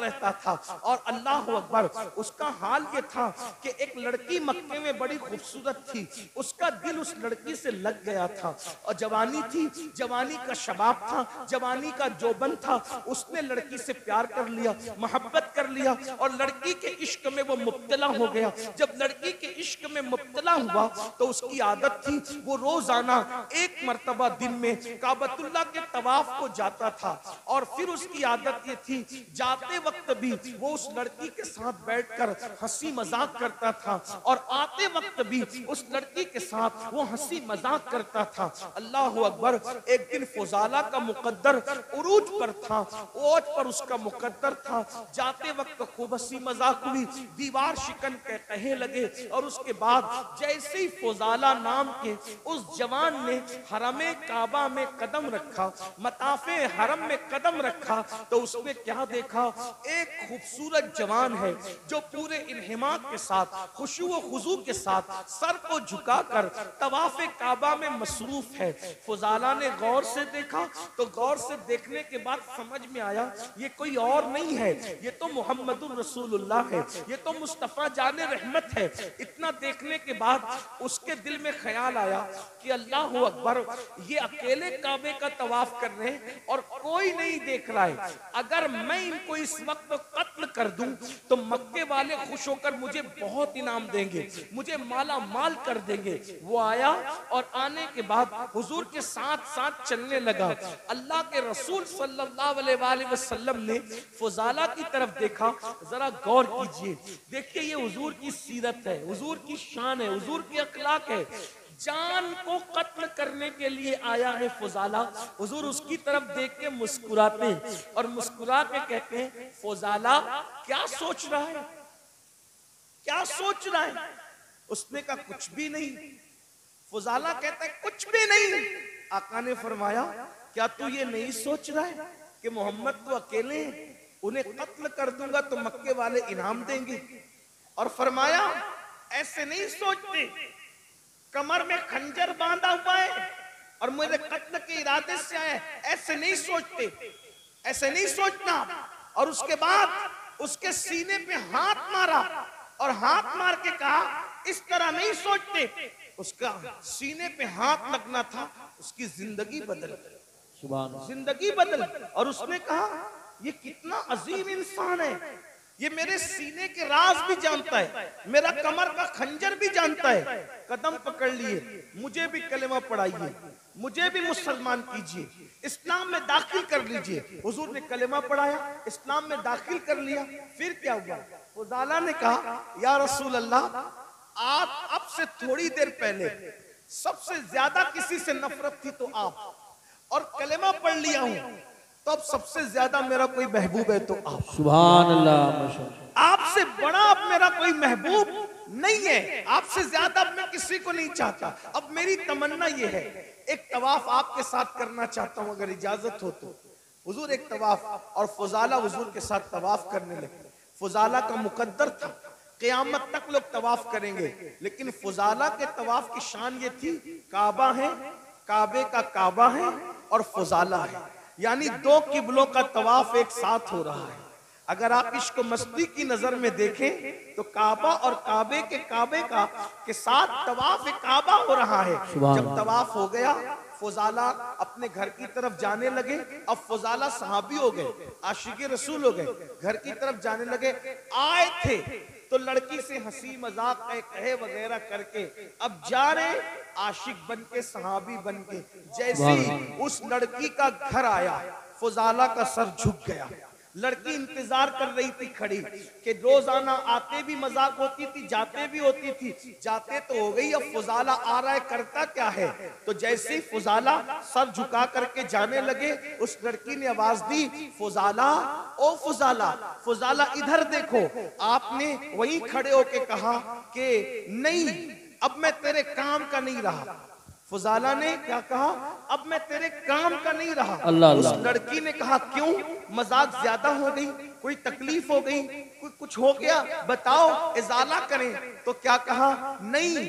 था। और अल्लाह अकबर, उसका हाल ये था कि एक लड़की मक्के में बड़ी खूबसूरत थी, उसका दिल उस लड़की से लग गया था। और जवानी थी, जवानी का शबाब था, जवानी का जोबन था, उसने लड़की से प्यार कर लिया, मोहब्बत कर लिया और लड़की के इश्क में वो मुब्तला हो गया। जब लड़की के इश्क में मुब्तला हुआ तो उसकी आदत थी वो रोजाना एक मर्तबा दिन में काबतुल्लाह के तवाफ को जाता था। और फिर उसकी आदत ये थी, जाते वक्त भी वो उस लड़की के साथ बैठकर हंसी मजाक करता था और आते वक्त भी उस लड़की के साथ वो हंसी मजाक करता था। अल्लाह अकबर, एक दिन फुजाला का मुकद्दर उरूज पर था, ओज पर उसका मुकद्दर था। जाते वक्त खूब हंसी मजाक हुई, दीवार शिकन के कहे लगे। और उसके बाद जैसे ही फुजाला नाम के उस जवान ने हरमे काबा में कदम रखा, मताफे हरम में कदम रखा, तो उसने क्या देखा, एक खूबसूरत जवान है जो पूरे इन्हिमाक के साथ, खुशू व खुजू के साथ सर को झुकाकर तवाफे काबा में मसरूफ है। फुजाला ने गौर से देखा तो गौर से देखने के बाद समझ में आया ये कोई और नहीं है, ये तो मोहम्मदुर रसूलुल्लाह है, ये तो मुस्तफा जाने रहमत है। इतना देखने के बाद उसके दिल में ख्याल आया कि अल्लाह अकबर, ये अकेले काबे का तवाफ कर रहे हैं और कोई नहीं देख रहा है। अगर मैं इनको इस वक्त कत्ल कर दूं तो मक्के वाले खुश होकर मुझे बहुत इनाम देंगे, मुझे माला माल कर देंगे। वो आया और आने के बाद हुजूर के साथ साथ चलने लगा। अल्लाह के रसूल सल्लल्लाहु अलैहि वसल्लम ने फुजाला की तरफ देखा। जरा गौर कीजिए, देखिए ये हुजूर की सीरत है, हुजूर की शान है, हुजूर की अखलाक है। जान को कत्ल करने के लिए आया है फुजाला। हुजूर उसकी तरफ देख के मुस्कुराते हैं और मुस्कुरा के कहते हैं, फुजाला क्या सोच रहा है, क्या सोच रहा है? उसने कहा कुछ भी नहीं। फुजाला कहता है कुछ भी नहीं। आका ने फरमाया, क्या तू ये नहीं सोच रहा है कि मोहम्मद तो अकेले हैं, उन्हें कत्ल कर दूंगा तो मक्के वाले इनाम देंगे? और फरमाया ऐसे नहीं सोचते, कमर में खंजर बांधा हुआ है और मेरे कत्ल के इरादे से आए, ऐसे नहीं सोचते, ऐसे नहीं सोचना। और उसके बाद उसके सीने पे हाथ मारा और हाथ मार के कहा, इस तरह नहीं सोचते। उसका सीने पे हाथ लगना था, उसकी जिंदगी बदल गई, जिंदगी बदल। और उसने कहा, ये कितना अजीम इंसान है, ये मेरे सीने के राज भी जानता है, मेरा कमर का खंजर भी जानता है। कदम पकड़ लिए, मुझे भी कलेमा पढ़ाइए, मुझे भी मुसलमान कीजिए, इस्लाम में दाखिल कर लीजिए। हुजूर ने कलेमा पढ़ाया, इस्लाम में दाखिल कर लिया। फिर क्या हुआ? फुजाला ने कहा, या रसूल अल्लाह, आप अब से थोड़ी देर पहले सबसे ज्यादा किसी से नफरत थी तो आप, और कलेमा पढ़ लिया हूं तो अब सबसे ज्यादा मेरा कोई महबूब है तो आप। सुभान अल्लाह। आपसे बड़ा अब मेरा कोई महबूब नहीं है, आपसे ज्यादा अब मैं किसी को नहीं चाहता। अब मेरी तमन्ना ये है, एक तवाफ आपके साथ करना चाहता हूं, अगर इजाजत हो तो। हुजूर एक तवाफ, और फुजाला हुजूर के साथ तवाफ करने लगे। फुजाला का मुकद्दर था, क़यामत तक लोग तवाफ करेंगे, लेकिन फुजाला के तवाफ की शान ये थी, काबा है, काबे का काबा है और फुजाला है, यानी दो किबलों का तवाफ एक साथ हो रहा है। अगर आप इश्क मस्ती की नजर में देखें तो काबा और काबे के काबे का के साथ तवाफ काबा हो रहा है। जब तवाफ हो गया, फुजाला अपने घर की तरफ जाने लगे। अब फुजाला सहाबी हो गए, आशिक़े रसूल हो गए, घर की तरफ जाने लगे। आए थे तो लड़की से हंसी मजाक कहे वगैरह करके अब जा रहे आशिक बन के, सहाबी बन के। जैसे ही उस लड़की का घर आया, फुजाला का सर झुक गया। लड़की इंतजार कर रही थी खड़ी कि रोजाना आते भी मजाक होती थी, जाते भी होती थी। जाते तो हो गई, अब फुजाला आ रहा है, करता क्या है? तो जैसे ही फुजाला सर झुका करके जाने लगे, उस लड़की ने आवाज दी, फुजाला, ओ फुजाला, फुजाला इधर देखो। आपने वहीं खड़े होके कहा कि नहीं, अब मैं तेरे काम का नहीं रहा। फुजाला ने क्या कहा? अब मैं तेरे काम का नहीं रहा। अल्लाह उस अल्लाह। लड़की ने कहा, क्यों? मजाक ज्यादा हो गई, कोई तकलीफ हो गई, कोई कुछ हो गया, बताओ, इजाला करें। तो क्या कहा? नहीं,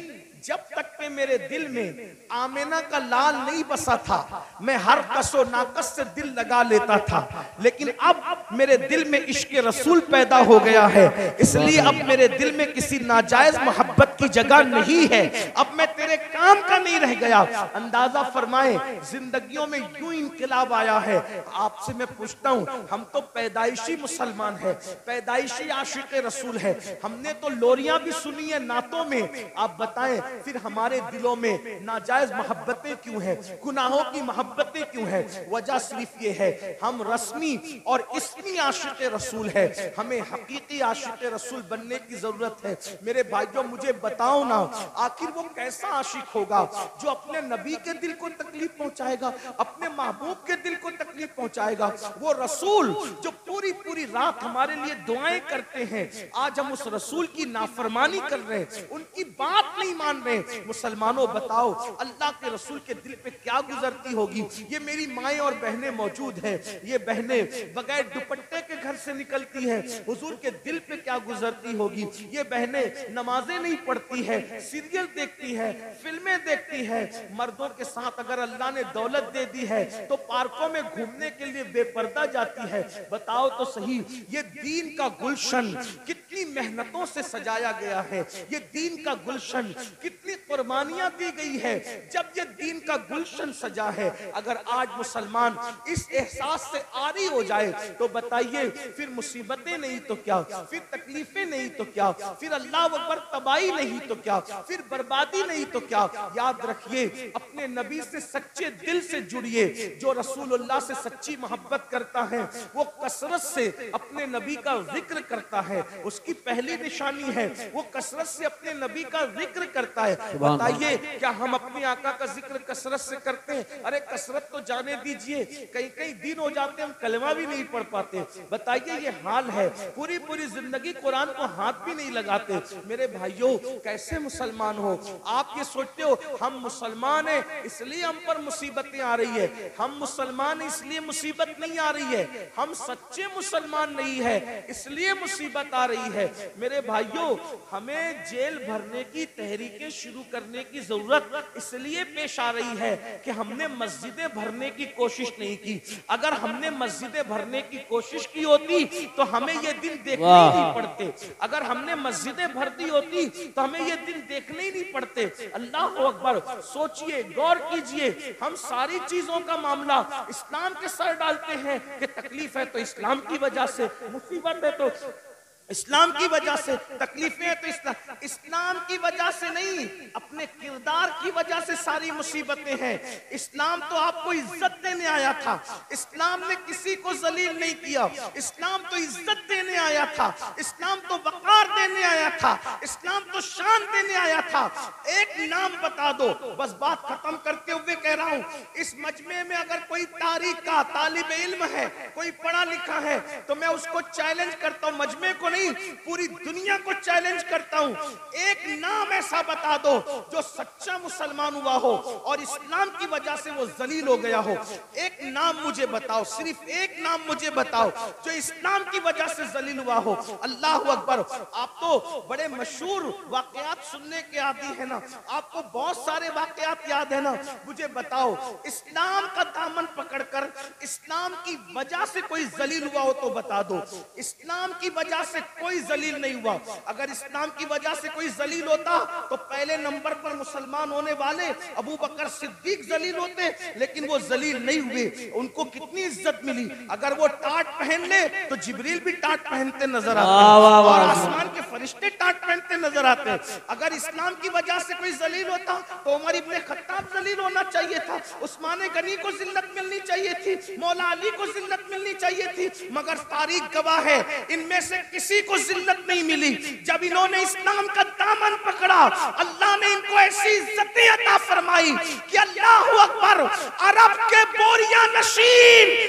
जब तक के मेरे दिल में आमिना का लाल नहीं बसा था, मैं हर कसो नाकस से दिल लगा लेता था, लेकिन अब मेरे दिल में इश्क रसूल पैदा हो गया है, इसलिए अब मेरे दिल में किसी नाजायज मोहब्बत की जगह नहीं है, अब मैं तेरे काम का नहीं रह गया। अंदाजा फरमाए, जिंदगियों में यूं इनकलाब आया है। आपसे मैं पूछता हूं, हम तो पैदाइशी मुसलमान है, पैदाइशी आशिक रसूल है, हमने तो लोरियां भी सुनी है नातों में, आप बताएं फिर हमारे दिलों में नाजायज मोहब्बतें क्यों हैं, गुनाहों की मोहब्बतें क्यों हैं? वजह सिर्फ ये है, हम रस्मी और इस्मी आशिक रसूल है, हमें हकीकी आशिक रसूल बनने की जरूरत है। मेरे भाइयों मुझे बताओ ना, आखिर वो कैसा आशिक होगा जो अपने नबी के दिल को तकलीफ पहुंचाएगा, अपने महबूब के दिल को तकलीफ पहुंचाएगा? वो रसूल जो पूरी पूरी रात हमारे लिए दुआएं करते हैं, आज हम उस रसूल की नाफरमानी कर रहे हैं, उनकी बात नहीं मान रहे। मुसलमानों बताओ, अल्लाह के रसूल के दिल पे क्या गुजरती होगी? ये मेरी माएं और बहनें मौजूद हैं, ये बहनें बगैर दुपट्टे के घर से निकलती हैं, हुजूर के दिल पे क्या गुजरती होगी? ये बहनें नमाजें नहीं पढ़ती है, सीरियल देखती है, फिल्में देखती है, मर्दों के साथ अगर अल्लाह ने दौलत दे दी है तो पार्कों में घूमने के लिए बेपर्दा जाती है। बताओ तो सही, ये दीन का गुलशन कितनी मेहनतों से सजाया गया है, ये दीन का गुलशन कितनी कुर्बानियां दी गई है जब ये दीन का गुलशन सजा है। अगर आज मुसलमान इस एहसास से आरी हो जाए तो बताइए फिर मुसीबतें नहीं तो क्या, फिर तकलीफें नहीं तो क्या, फिर अल्लाह अकबर तबाही नहीं तो क्या, फिर बर्बादी नहीं तो क्या? याद रखिए, अपने नबी से सच्चे दिल से जुड़िए। जो रसूलुल्लाह से सच्ची मोहब्बत करता है वो कसरत से अपने नबी का जिक्र करता है, उसकी पहली निशानी है वो कसरत से अपने नबी का जिक्र करता है। बताइए क्या हम अपने आका का जिक्र कसरत से करते हैं? अरे कसरत तो जाने दीजिए, कई कई दिन हो जाते हम कलमा भी नहीं पढ़ पाते। बताइए ये हाल है, पूरी पूरी जिंदगी कुरान को हाथ भी नहीं लगाते। मेरे भाइयों कैसे मुसलमान हो आप? ये सोचते हो हम मुसलमान हैं इसलिए हम पर मुसीबतें आ रही है, हम मुसलमान इसलिए मुसीबत नहीं आ रही है, हम सच्चे मुसलमान नहीं है इसलिए मुसीबत आ रही है। मेरे भाइयों हमें जेल भरने की तहरीकें शुरू करने की जरूरत इसलिए पेश आ रही है कि हमने मस्जिदें भरने की कोशिश नहीं की। अगर हमने मस्जिदें भरने की कोशिश की होती तो हमें ये दिन देखने ही नहीं पड़ते, अगर हमने मस्जिदें भर दी होती तो हमें ये दिन देखने ही नहीं पड़ते। अल्लाह अकबर, सोचिए, गौर कीजिए, हम सारी चीजों का मामला इस्लाम के सर डालते हैं कि तकलीफ है तो इस्लाम की वजह से, मुसीबत है तो इस्लाम की वजह से, तकलीफें हैं तो इस्लाम इस्लाम की वजह से नहीं, अपने किरदार की वजह से सारी मुसीबतें हैं। इस्लाम तो आपको इज्जत देने आया था, इस्लाम ने किसी को जलील नहीं किया, इस्लाम तो इज्जत देने आया था, इस्लाम तो वकार देने आया था, इस्लाम तो शान देने आया था। एक नाम बता दो, बस बात खत्म करते हुए कह रहा हूं, इस मजमे में अगर कोई तारीख का तालिब इल्म है, कोई पढ़ा लिखा है, तो मैं उसको चैलेंज करता हूं, मजमे को नहीं पूरी दुनिया को चैलेंज करता हूं, एक नाम ऐसा बता दो जो सच्चा मुसलमान हुआ हो और इस्लाम की वजह से वो जलील हो गया हो। एक नाम मुझे बताओ, सिर्फ एक नाम मुझे बताओ जो इस्लाम की वजह से जलील हुआ हो। अल्लाह अकबर, आप तो बड़े मशहूर वाकयात सुनने के आदी है ना, आपको बहुत सारे वाकयात याद है ना, मुझे बताओ इस्लाम का दामन पकड़कर इस्लाम की वजह से कोई जलील हुआ हो तो बता दो। इस्लाम की वजह से कोई जलील नहीं हुआ। अगर इस्लाम की वजह से कोई जलील होता तो पहले नंबर पर मुसलमान होने वाले अबू बकर सिद्दीक जलील होते, लेकिन वो जलील नहीं हुए। उनको कितनी इज्जत मिली। अगर वो टाट पहन ले तो जिब्रील भी टाट पहनते नजर आते हैं और आसमान के फरिश्ते टाट पहनते नजर आते हैं। अगर इस्लाम की वजह से कोई जलील होता तो उमर इब्ने खत्ताब जलील होना चाहिए था, उस्मान गनी को जिल्लत मिलनी चाहिए थी, मौला अली को जिल्लत मिलनी चाहिए थी, मगर तारीख गवाह है इनमें से किसी को जिल्लत नहीं मिली। जब इन्होंने इस्लाम का दामन पकड़ा अल्लाह ने इनको ऐसी इज्जतें अता फरमाई कि अल्लाह अकबर, अरब के बोरिया नशीन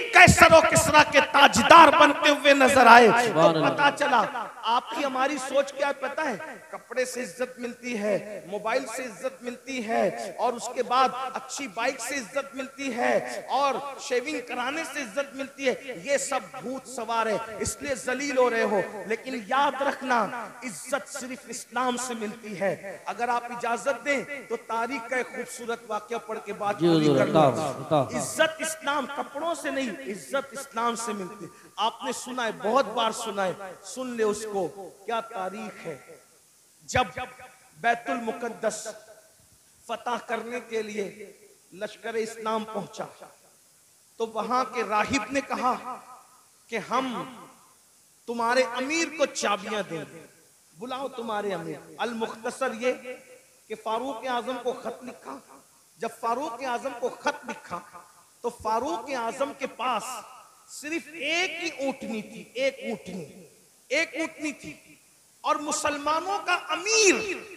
कैसर और किसरा के ताजदार बनते हुए नजर आए तो पता चला आपकी हमारी सोच क्या पता है, कपड़े से इज्जत मिलती है, मोबाइल से इज्जत मिलती है, और उसके बाद अच्छी बाइक से इज्जत मिलती है, और शेविंग कराने से इज्जत मिलती है। ये सब भूत सवार है, इसलिए जलील हो रहे हो। लेकिन याद रखना, इज्जत सिर्फ इस्लाम से मिलती है। अगर आप इजाजत दें तो तारीख का एक खूबसूरत वाक्य पढ़ के बात पूरी करना। इज्जत इस्लाम, कपड़ों से नहीं, इज्जत इस्लाम से मिलती है। आपने सुना है, बहुत बार सुना है, सुन ले उसको। क्या तारीख है, जब बैतुल मुकद्दस फतह करने के लिए लश्कर इस्लाम पहुंचा तो वहां के राहिब ने कहा कि हम तुम्हारे अमीर को चाबियां देंगे, बुलाओ तुम्हारे अमीर। अल मुख्तसर ये कि फारूक आजम को खत लिखा। जब फारूक आजम को खत लिखा तो फारूक आजम के पास सिर्फ एक ही ऊँटनी थी, एक ऊँटनी एक ऊँटनी थी, और मुसलमानों का अमीर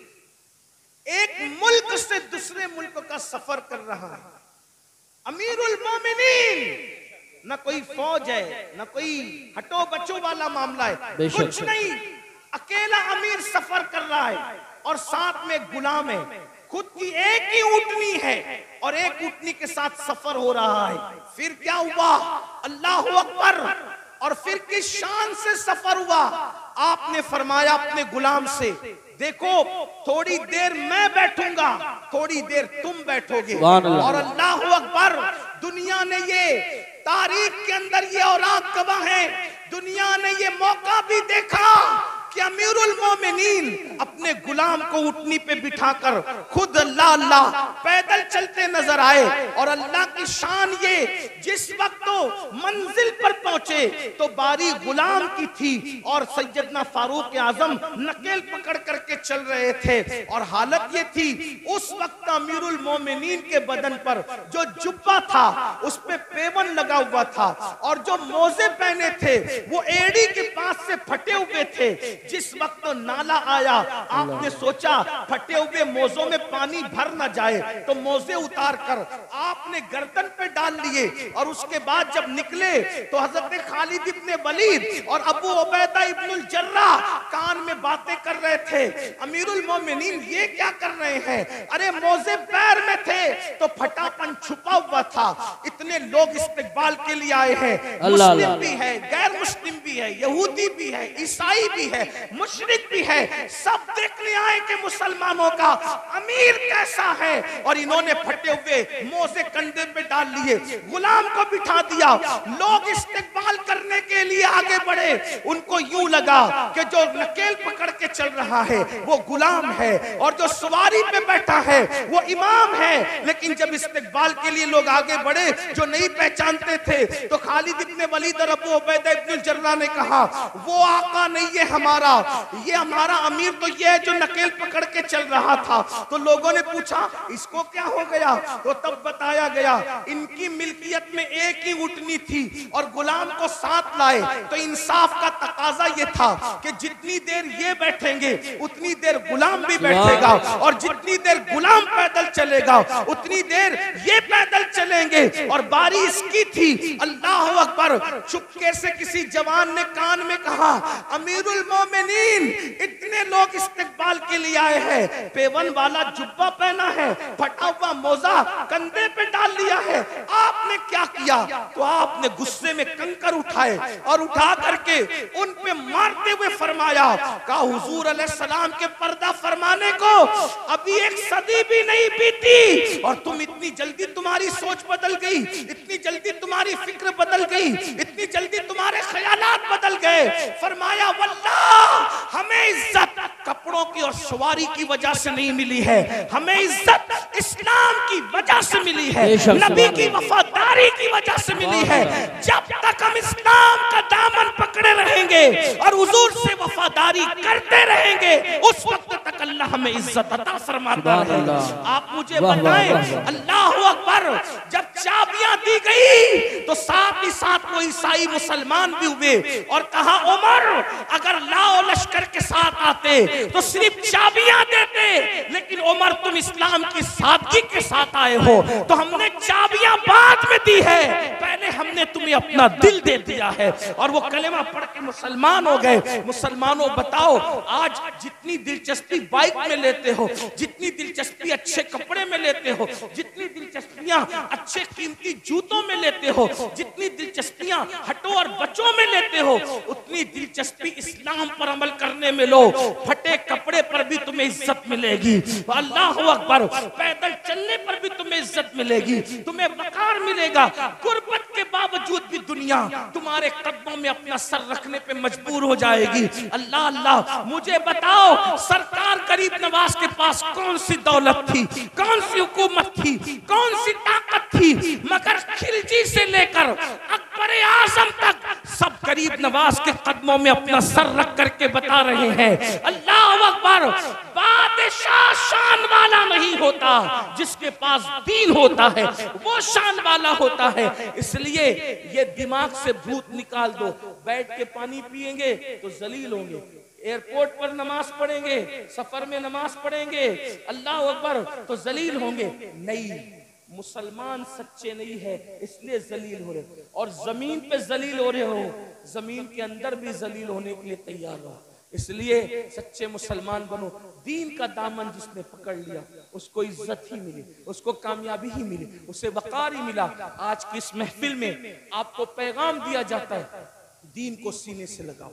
एक मुल्क से दूसरे मुल्क का सफर कर रहा है। अमीरुल मोमिनीन, न कोई फौज है, न कोई हटो बचो वाला मामला है, कुछ नहीं, अकेला अमीर सफर कर रहा है और साथ में गुलाम है। खुद की एक ही ऊँटनी है और एक ऊँटनी के साथ सफर हो रहा है। फिर क्या हुआ, अल्लाहु अकबर, और फिर किस शान से सफर हुआ। आपने फरमाया अपने गुलाम से, देखो थोड़ी देर मैं बैठूंगा, थोड़ी देर तुम बैठोगे। और अल्लाहु अकबर, दुनिया ने ये तारीख के अंदर ये औरात गवाह है, दुनिया ने ये मौका भी देखा कि अमीरुल मोमिनीन अपने गुलाम को ऊँटनी पे बिठाकर खुद अल्लाह अल्लाह पैदल चलते नजर आए। और अल्लाह की शान ये, जिस वक्त तो मंजिल पर पहुंचे तो बारी गुलाम की थी और सैयदना फारूक आजम नकेल पकड़ करके चल रहे थे। और हालत ये थी, उस वक्त अमीरुल मोमिनीन के बदन पर जो जुब्बा था उस पे पेवन लगा हुआ था, और जो मोजे पहने थे वो एड़ी के पास से फटे हुए थे। जिस वक्त तो नाला आया, आपने सोचा फटे हुए मोजों में पानी भर ना जाए, तो मोजे उतार कर आपने गर्दन पे डाल लिए। और उसके बाद जब निकले तो हजरत खालिद इब्ने वलीद और अबू उबैदा इब्नुल जर्राह कान में बातें कर रहे थे। अमीरुल मोमिनीन ये क्या कर रहे हैं? अरे मोजे पैर में थे तो फटापन छुपा हुआ था। इतने लोग इस्तकबाल के लिए आए हैं, मुस्लिम भी है, गैर मुस्लिम भी है, यहूदी भी है, ईसाई भी है, मुशरिक भी है, सब देखने आए कि मुसलमानों का अमीर कैसा है। और इन्होंने फटे हुए मोजे कंधे पे डाल लिए, गुलाम को बिठा दिया। लोग इस्तकबाल करने के लिए आगे बढ़े। उनको यूं लगा कि जो नकेल पकड़ के चल रहा है वो गुलाम है और जो सवारी पे बैठा है वो इमाम है। लेकिन जब इस्तकबाल के लिए लोग आगे बढ़े जो नहीं पहचानते थे, तो खालिद इब्ने वलीद और अबू उबैदा इब्नुल जर्राह ने कहा, वो आका नहीं है हमारा, ये हमारा अमीर तो ये है जो नकेल पकड़ के चल रहा था। तो लोगों ने पूछा इसको क्या हो गया? तो तब बताया गया इनकी मिल्कियत में एक ही ऊँटनी थी और गुलाम को साथ लाए। तो इंसाफ का तकाजा ये था कि जितनी देर ये बैठेंगे उतनी देर गुलाम भी बैठेगा, और जितनी देर गुलाम पैदल चलेगा उतनी देर ये पैदल चलेंगे। और बारी इसकी थी। अल्लाह अकबर। चुपके से किसी जवान ने कान में कहा, अमीरुल मोमिनीन, इतने लोग इस्तकबाल के लिए आए हैं, पेवन वाला जुब्बा पहना है, फटा हुआ मोजा कंधे पे डाल लिया है, आपने क्या किया? तो आपने गुस्से में कंकर उठाए और उठा करके उन पे मारते हुए फरमाया, का हुजूर अलैहिस्सलाम के पर्दा फरमाने को अभी एक सदी भी नहीं बीती और तुम इतनी जल्दी तुम्हारी सोच बदल गई, इतनी जल्दी तुम्हारी फिक्र बदल गई, इतनी जल्दी तुम्हारे ख्यालात बदल गए। फरमाया, वल्लाह हमें इज्जत कपड़ों की और सवारी की वजह से नहीं मिली है, हमें इज्जत इस्लाम की वजह से मिली है, नबी की वफादारी की वजह से मिली है। जब तक हम इस्लाम का दामन पकड़े रहेंगे और हुजूर से वफादारी करते रहेंगे, उस वक्त तक अल्लाह हमें इज्जत अता फरमाता रहेगा। आप मुझे बताएं, अल्लाहु अकबर, जब चाबियां दी गई तो साथ ही साथ वो ईसाई मुसलमान भी हुए और कहा, उमर अगर लाओ लश्कर के साथ आते तो सिर्फ चाबियां देते, लेकिन उमर तुम इस्लाम की सादगी के साथ आए हो तो हमने चाबियां बाद में दी है, पहले हमने तुम्हें अपना दिल दे दिया है। और वो कलेमा पढ़ के मुसलमान हो गए। मुसलमानों बताओ, आज जितनी दिलचस्पी बाइक में लेते हो, जितनी दिलचस्पी अच्छे कपड़े में लेते हो, जितनी दिलचस्पियां अच्छे कीमती जूतों में लेते हो, जितनी दिलचस्पियां हटो और बचों में लेते हो, उतनी दिलचस्पी इस्लाम पर अमल करने में लो। फटे कपड़े पर भी तुम्हें इज्जत मिलेगी, अल्लाह अकबर, पैदल चलने पर भी तुम्हें इज्जत मिलेगी, तुम्हें वकार मिलेगा। गुर्बत के बावजूद भी दुनिया तुम्हारे कदमों में अपना सर रखने पे मजबूर हो जाएगी। अल्लाह अल्लाह, मुझे बताओ सरकार गरीब नवाज के पास कौन सी दौलत थी, कौन सी हुकूमत थी, कौन सी ताकत थी, मगर खिलजी से लेकर अकबर आजम तक सब गरीब नवाज के कदमों में अपना सर रख करके बता रहे हैं अल्लाह अकबर। बादशाह शान वाला नहीं होता, जिसके पास दीन होता है वो शान वाला होता है। इसलिए ये दिमाग से भूत निकाल दो। बैठ के पानी पिएंगे तो जलील होंगे, एयरपोर्ट पर नमाज पढ़ेंगे, सफर में नमाज पढ़ेंगे, अल्लाह अकबर, तो जलील होंगे। नहीं, मुसलमान सच्चे नहीं है इसलिए जलील हो रहे, और जमीन पे जलील हो रहे हो, जमीन के अंदर भी जलील होने के लिए तैयार हो। इसलिए सच्चे मुसलमान बनो। दीन का दामन जिसने पकड़ लिया उसको इज्जत ही मिली, उसको कामयाबी ही मिली, उसे वकार ही मिला। आज की इस महफिल में आपको पैगाम दिया जाता है, दीन को सीने से लगाओ,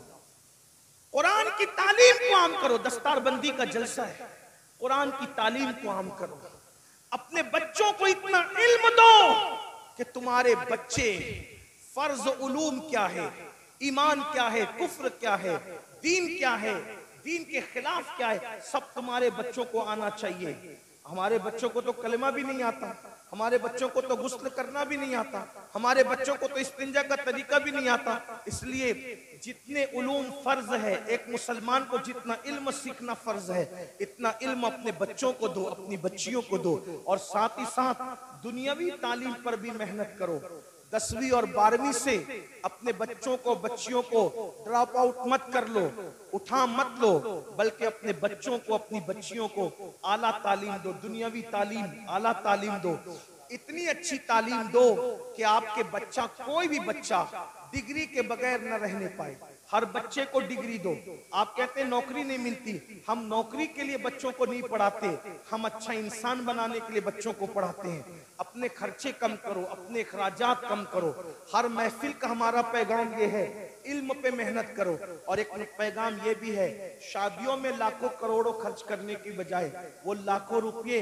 कुरान की तालीम को आम करो। दस्तारबंदी का जलसा है, कुरान की तालीम को आम करो। अपने बच्चों को इतना इल्म दो कि तुम्हारे बच्चे फर्ज उलूम क्या है, ईमान क्या है, कुफ्र क्या है, दीन क्या है, दीन के खिलाफ क्या है, सब तुम्हारे बच्चों को आना चाहिए। हमारे बच्चों को तो कलमा भी नहीं आता, हमारे बच्चों को तो गुस्ल करना भी नहीं आता, हमारे बच्चों को तो इस्तिंजा का तरीका भी नहीं आता। इसलिए जितने उलूम फर्ज है, एक मुसलमान को जितना इल्म सीखना फर्ज है, इतना इल्म अपने बच्चों को दो, अपनी बच्चियों को दो। और साथ ही साथ दुनियावी तालीम पर भी मेहनत करो। दसवीं और बारहवीं से अपने बच्चों को, बच्चियों को ड्रॉप आउट मत कर लो, उठा मत लो, बल्कि अपने बच्चों को, अपनी बच्चियों को आला तालीम दो, दुनियावी तालीम, आला तालीम दो। इतनी अच्छी तालीम दो कि आपके बच्चा, कोई भी बच्चा डिग्री के बगैर न रहने पाए। हर बच्चे को डिग्री दो। आप कहते हैं नौकरी नहीं मिलती, हम नौकरी के लिए बच्चों को नहीं पढ़ाते, हम अच्छा इंसान बनाने के लिए बच्चों को पढ़ाते हैं। अपने खर्चे कम करो, अपने अखराजात कम करो। हर महफिल का हमारा पैगाम ये है, इल्म पे मेहनत करो। और एक पैगाम ये भी है, शादियों में लाखों करोड़ों खर्च करने की बजाय वो लाखों रुपये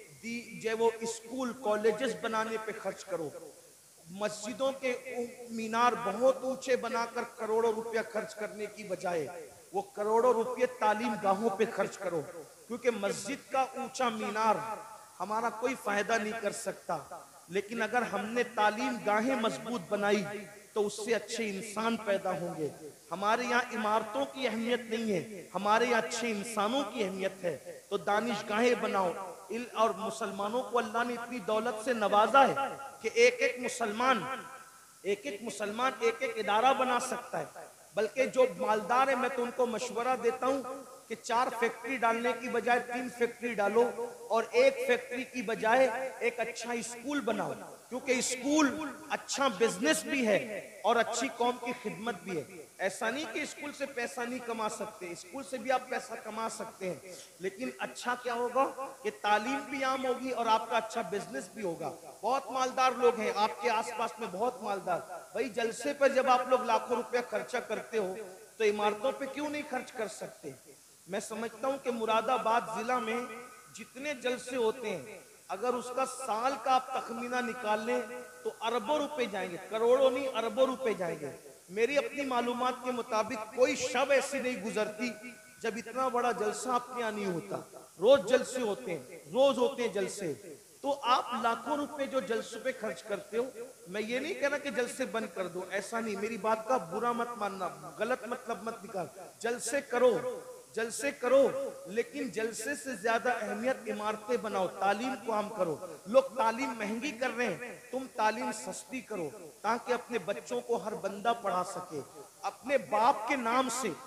जो वो स्कूल कॉलेजेस बनाने पे खर्च करो। मस्जिदों के मीनार बहुत ऊंचे बनाकर करोड़ों रुपया खर्च करने की बजाय वो करोड़ों रुपये तालीम गाहों पे खर्च करो। क्योंकि मस्जिद का ऊंचा मीनार हमारा कोई फायदा नहीं कर सकता, लेकिन अगर हमने तालीम गाहें मजबूत बनाई तो उससे अच्छे इंसान पैदा होंगे। हमारे यहाँ इमारतों की अहमियत नहीं है, हमारे यहाँ अच्छे इंसानों की अहमियत है। तो दानिशगाहें बनाओ। और मुसलमानों को अल्लाह ने इतनी दौलत से नवाजा है कि एक एक मुसलमान एक एक मुसलमान एक एक इदारा बना सकता है। बल्कि जो मालदार है, मैं तो उनको मशवरा देता हूँ कि चार फैक्ट्री डालने की बजाय तीन फैक्ट्री डालो, और एक फैक्ट्री की बजाय एक अच्छा स्कूल बनाओ। क्योंकि स्कूल अच्छा बिजनेस भी है और अच्छी कौम की खिदमत भी है। ऐसा नहीं कि स्कूल से पैसा नहीं कमा सकते, स्कूल से भी आप पैसा कमा सकते हैं, लेकिन अच्छा क्या होगा कि तालीम भी आम होगी और आपका अच्छा बिजनेस भी होगा। बहुत मालदार लोग हैं आपके आसपास में, बहुत मालदार भाई। जलसे पर जब आप लोग लाखों रुपया खर्चा करते हो तो इमारतों पे क्यों नहीं खर्च कर सकते? मैं समझता हूँ कि मुरादाबाद जिला में जितने जलसे होते हैं, अगर उसका साल का आप तखमीना निकाल लें तो अरबों रुपए जाएंगे, करोड़ों नहीं अरबों रुपए जाएंगे। मेरी अपनी मालूमात के मुताबिक कोई शब ऐसी नहीं गुजरती जब इतना बड़ा जलसा आपके यहाँ नहीं होता। रोज जलसे होते हैं, रोज होते हैं जलसे। तो आप लाखों रुपए जो जलसे पे खर्च करते हो, मैं ये नहीं कह रहा कि जलसे बंद कर दो, ऐसा नहीं, मेरी बात का बुरा मत मानना, गलत मतलब मत निकाल। जलसे करो, जलसे करो, लेकिन जलसे से ज्यादा अहमियत इमारतें बनाओ, तालीम को आम करो। लोग तालीम महंगी कर रहे हैं, तुम तालीम सस्ती करो ताकि अपने बच्चों को हर बंदा पढ़ा सके। अपने बाप के नाम से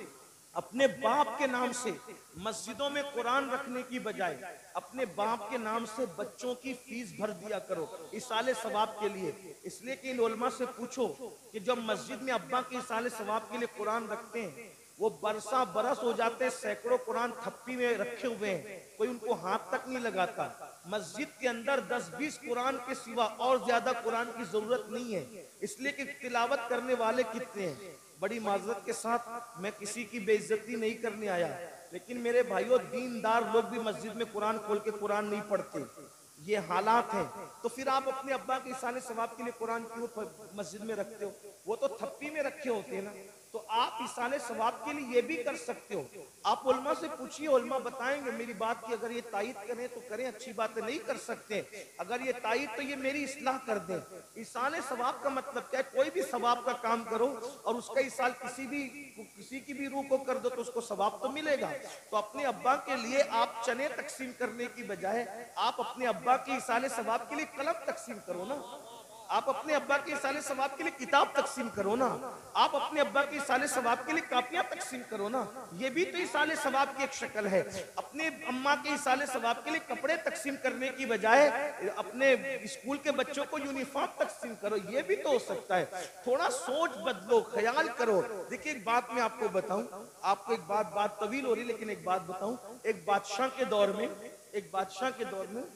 अपने बाप के नाम से मस्जिदों में कुरान रखने की बजाय अपने बाप के नाम से बच्चों की फीस भर दिया करो इसाले सवाब के लिए। इसलिए कि इन उलमा से पूछो कि जब मस्जिद में अब्बा के इसाले सवाब के लिए कुरान रखते हैं, वो बरसा बरस हो जाते हैं, सैकड़ों कुरान थप्पी में रखे हुए हैं, कोई उनको हाथ तक नहीं लगाता। मस्जिद के अंदर दस बीस कुरान के सिवा और ज्यादा कुरान की जरूरत नहीं है, इसलिए कि तिलावत करने वाले कितने हैं। बड़ी माजरत के साथ मैं किसी की बेइज्जती नहीं करने आया, लेकिन मेरे भाइयों दीनदार लोग भी मस्जिद में कुरान खोल के कुरान नहीं पढ़ते, ये हालात हैं। तो फिर आप अपने अब्बा के इसाले सवाब के लिए कुरान क्यों मस्जिद में रखते हो? वो तो थप्पी में रखे होते हैं ना। तो आप इसाले सवाब के लिए ये भी कर सकते हो। आप उल्मा से पूछिए, उल्मा बताएंगे मेरी बात की। अगर ये तायीद करें तो करें, अच्छी बात है, नहीं कर सकते अगर ये तायीद तो ये मेरी इस्लाह कर दें। इसाले सवाब का मतलब क्या है? कोई भी सवाब का काम करो और उसका इसाल किसी भी किसी की भी रूह को कर दो तो उसको सवाब तो मिलेगा। तो अपने अब्बा के लिए आप चने तकसीम करने की बजाय आप अपने अब्बा के इसाले सवाब के लिए कलम तकसीम करो ना। आप अपने अब्बा के इसाले सवाब के लिए किताब तकसीम करो ना। आप अपने अब्बा के इसाले सवाब के लिए कापियां तकसीम करो ना। ये भी तो इसाले सवाब की एक शक्ल है। अपने अम्मा के इसाले सवाब के लिए कपड़े तकसीम करने की बजाय अपने स्कूल के बच्चों को यूनिफॉर्म तकसीम करो, ये भी तो हो सकता है। थोड़ा सोच बदलो, ख्याल करो। देखिए एक बात मैं आपको बताऊं, आपको एक बात बात तवील हो रही लेकिन एक बात बताऊं। एक बादशाह के दौर में एक बादशाह के दौर में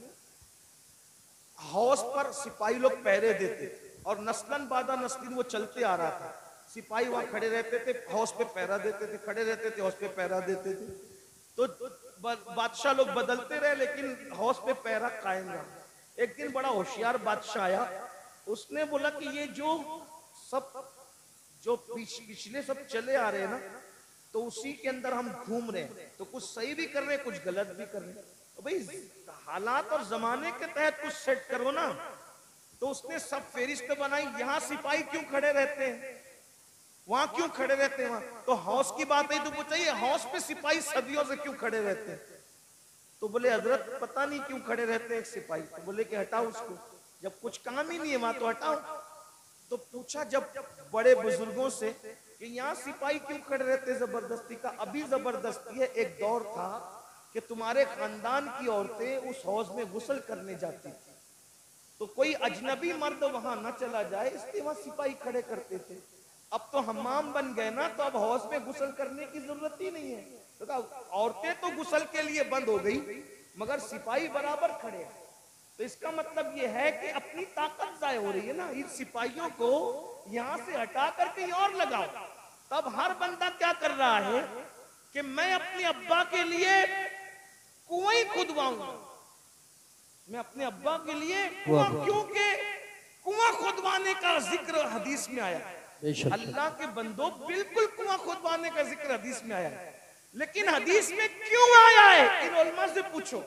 हौस पर सिपाही लोग पहरे देते और नस्लन बादा नस्लिन वो चलते आ रहा था। सिपाही वहां खड़े रहते थे, हौस पे पहरा देते थे, खड़े रहते थे, हौस पे पहरा देते थे। तो बादशाह लोग बदलते रहे लेकिन हौस पे पहरा कायम रहा। एक दिन बड़ा होशियार बादशाह आया, उसने बोला कि ये जो सब जो पिछ, पिछले सब चले आ रहे हैं ना, तो उसी के अंदर हम घूम रहे हैं, तो कुछ सही भी कर रहे हैं, कुछ गलत भी कर रहे हैं। तो भाई हालात और जमाने के तहत कुछ सेट करो ना। तो उसने सब फेरिस्त बनाई, यहाँ सिपाही क्यों खड़े रहते हैं, वहां क्यों खड़े रहते हैं वहां। तो हौस की बात है तो पूछा ये हौस पे सिपाही सदियों से क्यों खड़े रहते हैं। तो बोले हजरत पता नहीं क्यों खड़े रहते हैं एक सिपाही। तो बोले कि हटाओ उसको, जब कुछ काम ही नहीं है वहां तो हटाओ। तो पूछा जब बड़े बुजुर्गों से कि यहाँ सिपाही क्यों खड़े रहते जबरदस्ती का। अभी जबरदस्ती है, एक दौर था कि तुम्हारे खानदान की औरतें उस हौज में गुस्ल करने जाती थी, तो कोई अजनबी मर्द वहां न चला जाए इसलिए वहां सिपाही खड़े करते थे। अब तो हमाम बन गए ना, तो अब हौज में गुस्ल करने की जरूरत ही नहीं है। तो औरतें तो गुस्ल के लिए बंद हो गई मगर सिपाही बराबर खड़े हैं। तो इसका मतलब यह है कि अपनी ताकत जाय हो रही है ना। इन सिपाहियों को यहां से हटा कर कहीं और लगाओ। तब हर बंदा क्या कर रहा है कि मैं अपने अब्बा के लिए कुएं खुदवाऊंगा, मैं अपने अब्बा के लिए कुआं, क्योंकि कुआं खुदवाने का जिक्र हदीस में आया है। अल्लाह के बंदो बिल्कुल कुआं खुदवाने का जिक्र हदीस में आया है, लेकिन हदीस में क्यों आया है इन उलमा से पूछो।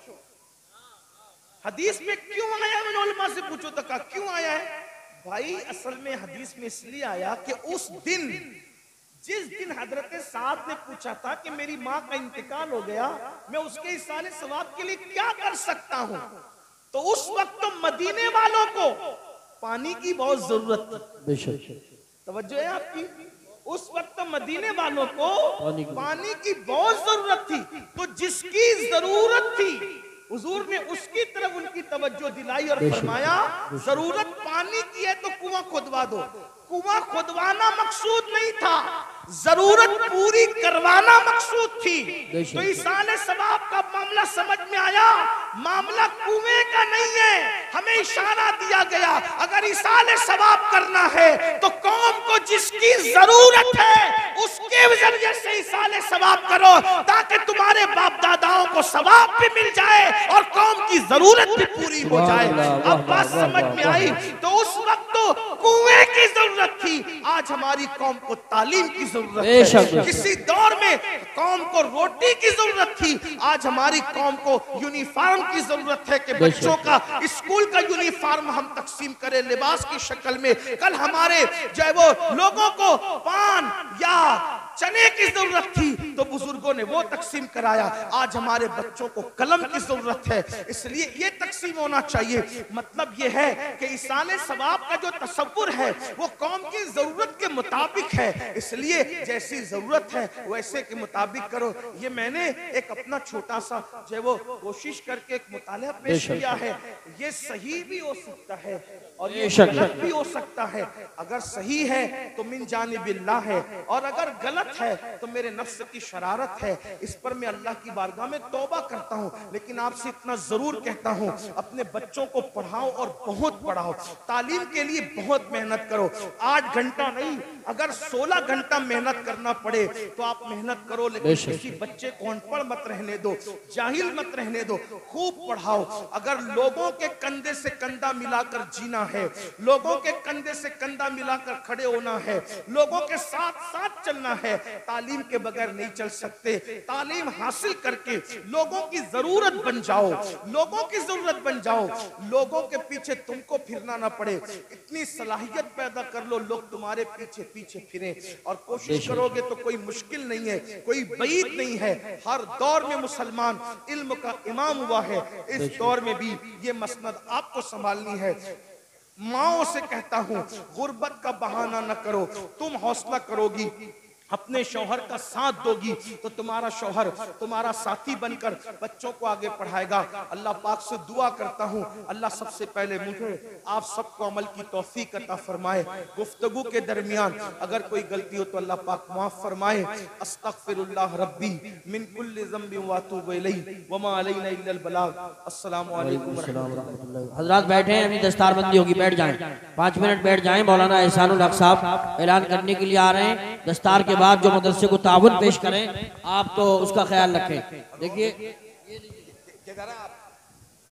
हदीस में क्यों आया है इन उलमा से पूछो तो क्या क्यों आया है भाई। असल में हदीस में इसलिए आया कि उस दिन जिस दिन हजरत साद ने पूछा था कि मेरी माँ का इंतकाल हो गया, मैं उसके इसाले सवाब के लिए क्या कर सकता हूँ, तो उस वक्त तो मदीने वालों को पानी की बहुत जरूरत थी। तवज्जो है आपकी। उस वक्त मदीने वालों को पानी की बहुत जरूरत थी। तो जिसकी जरूरत थी हुजूर ने उसकी तरफ उनकी तवज्जो दिलाई और फरमाया जरूरत पानी की है तो कुआं खुदवा दो। कुआं खुदवाना मकसूद नहीं था, जरूरत पूरी करवाना मकसूद थी। तो इसाले सवाब का मामला समझ में आया। मामला कुएं का नहीं है, हमें इशारा दिया गया अगर इसाले सवाब करना है तो कौम को जिसकी जरूरत है उसके जरिए से इसाले सवाब करो, ताकि तुम्हारे बाप दादाओं को सवाब भी मिल जाए और कौम की जरूरत भी पूरी हो जाए। अब बात समझ में आई। तो उस वक्त तो कुएं की जरूरत थी, आज हमारी कौम को तालीम की जरूरत है। किसी दौर में कौम को रोटी की जरूरत थी, आज हमारी कौम को यूनिफॉर्म की जरूरत है कि बच्चों का स्कूल का यूनिफॉर्म हम तकसीम करें लिबास की शक्ल में। कल हमारे जो है वो लोगों को पान या चने की जरूरत थी तो बुजुर्गों ने वो तकसीम कराया। आज हमारे बच्चों को कलम की जरूरत है, इसलिए ये तकसीम होना चाहिए। मतलब ये है कि इसाले सवाब का जो तसव्वुर है वो कौम की जरूरत के मुताबिक है, इसलिए जैसी जरूरत है वैसे के मुताबिक करो। ये मैंने एक अपना छोटा सा जो है वो कोशिश करके एक मुताला पेश किया है। ये सही भी हो सकता है और ये गलत भी हो सकता है। अगर सही है तो मिन जानिबिल्लाह है, और अगर गलत है तो मेरे नफ्स की शरारत है। इस पर मैं अल्लाह की बारगाह में तौबा करता हूँ। लेकिन आपसे इतना जरूर कहता हूँ, अपने बच्चों को पढ़ाओ और बहुत पढ़ाओ, तालीम के लिए बहुत मेहनत करो। आठ घंटा नहीं, अगर सोलह घंटा मेहनत करना पड़े तो आप मेहनत करो, लेकिन किसी बच्चे को अनपढ़ मत रहने दो, जाहिल मत रहने दो, खूब पढ़ाओ। अगर लोगों के कंधे से कंधा मिलाकर जीना है, लोगों के कंधे से कंधा मिलाकर खड़े होना है, लोगों के साथ साथ चलना है, तालीम के बगैर नहीं चल सकते। तालीम हासिल करके लोगों की जरूरत बन जाओ, लोगों की जरूरत बन जाओ, लोगों के पीछे तुमको फिरना ना पड़े। इतनी सलाहियत पैदा कर लो, लोग तुम्हारे पीछे पीछे फिरे। और कोशिश करोगे तो कोई मुश्किल नहीं है, कोई बईद नहीं है। हर दौर में मुसलमान इल्म का इमाम हुआ है, इस दौर में भी ये मसनद आपको संभालनी है। माओ से कहता हूं, गुर्बत का बहाना न करो। तुम हौसला करोगी, अपने शौहर का साथ दोगी, तो तुम्हारा शौहर तुम्हारा साथी बनकर बच्चों को आगे पढ़ाएगा। अल्लाह पाक से दुआ करता हूँ, अल्लाह सबसे पहले मुझे आप सबको अमल की तौफीक अता फरमाए। गुफ्तगू के दरमियान अगर कोई गलती हो तो अल्लाह पाक माफ फरमाए। अस्तगफिरुल्लाह रब्बी मिन कुल्लि ज़ंबिन व अतूबु इलैहि व मा अलैना इल्लल बलाग। अस्सलामु अलैकुम व रहमतुल्लाह। हजरात बैठे हैं, अभी दस्तारबंदी होगी, बैठ जाएं, पाँच मिनट बैठ जाएं। मौलाना एहसानुल हक साहब ऐलान करने के लिए आ रहे हैं। दस्तार के बाद जो मदरसे को ताउन पेश करें, आप तो उसका ख्याल रखें। देखिए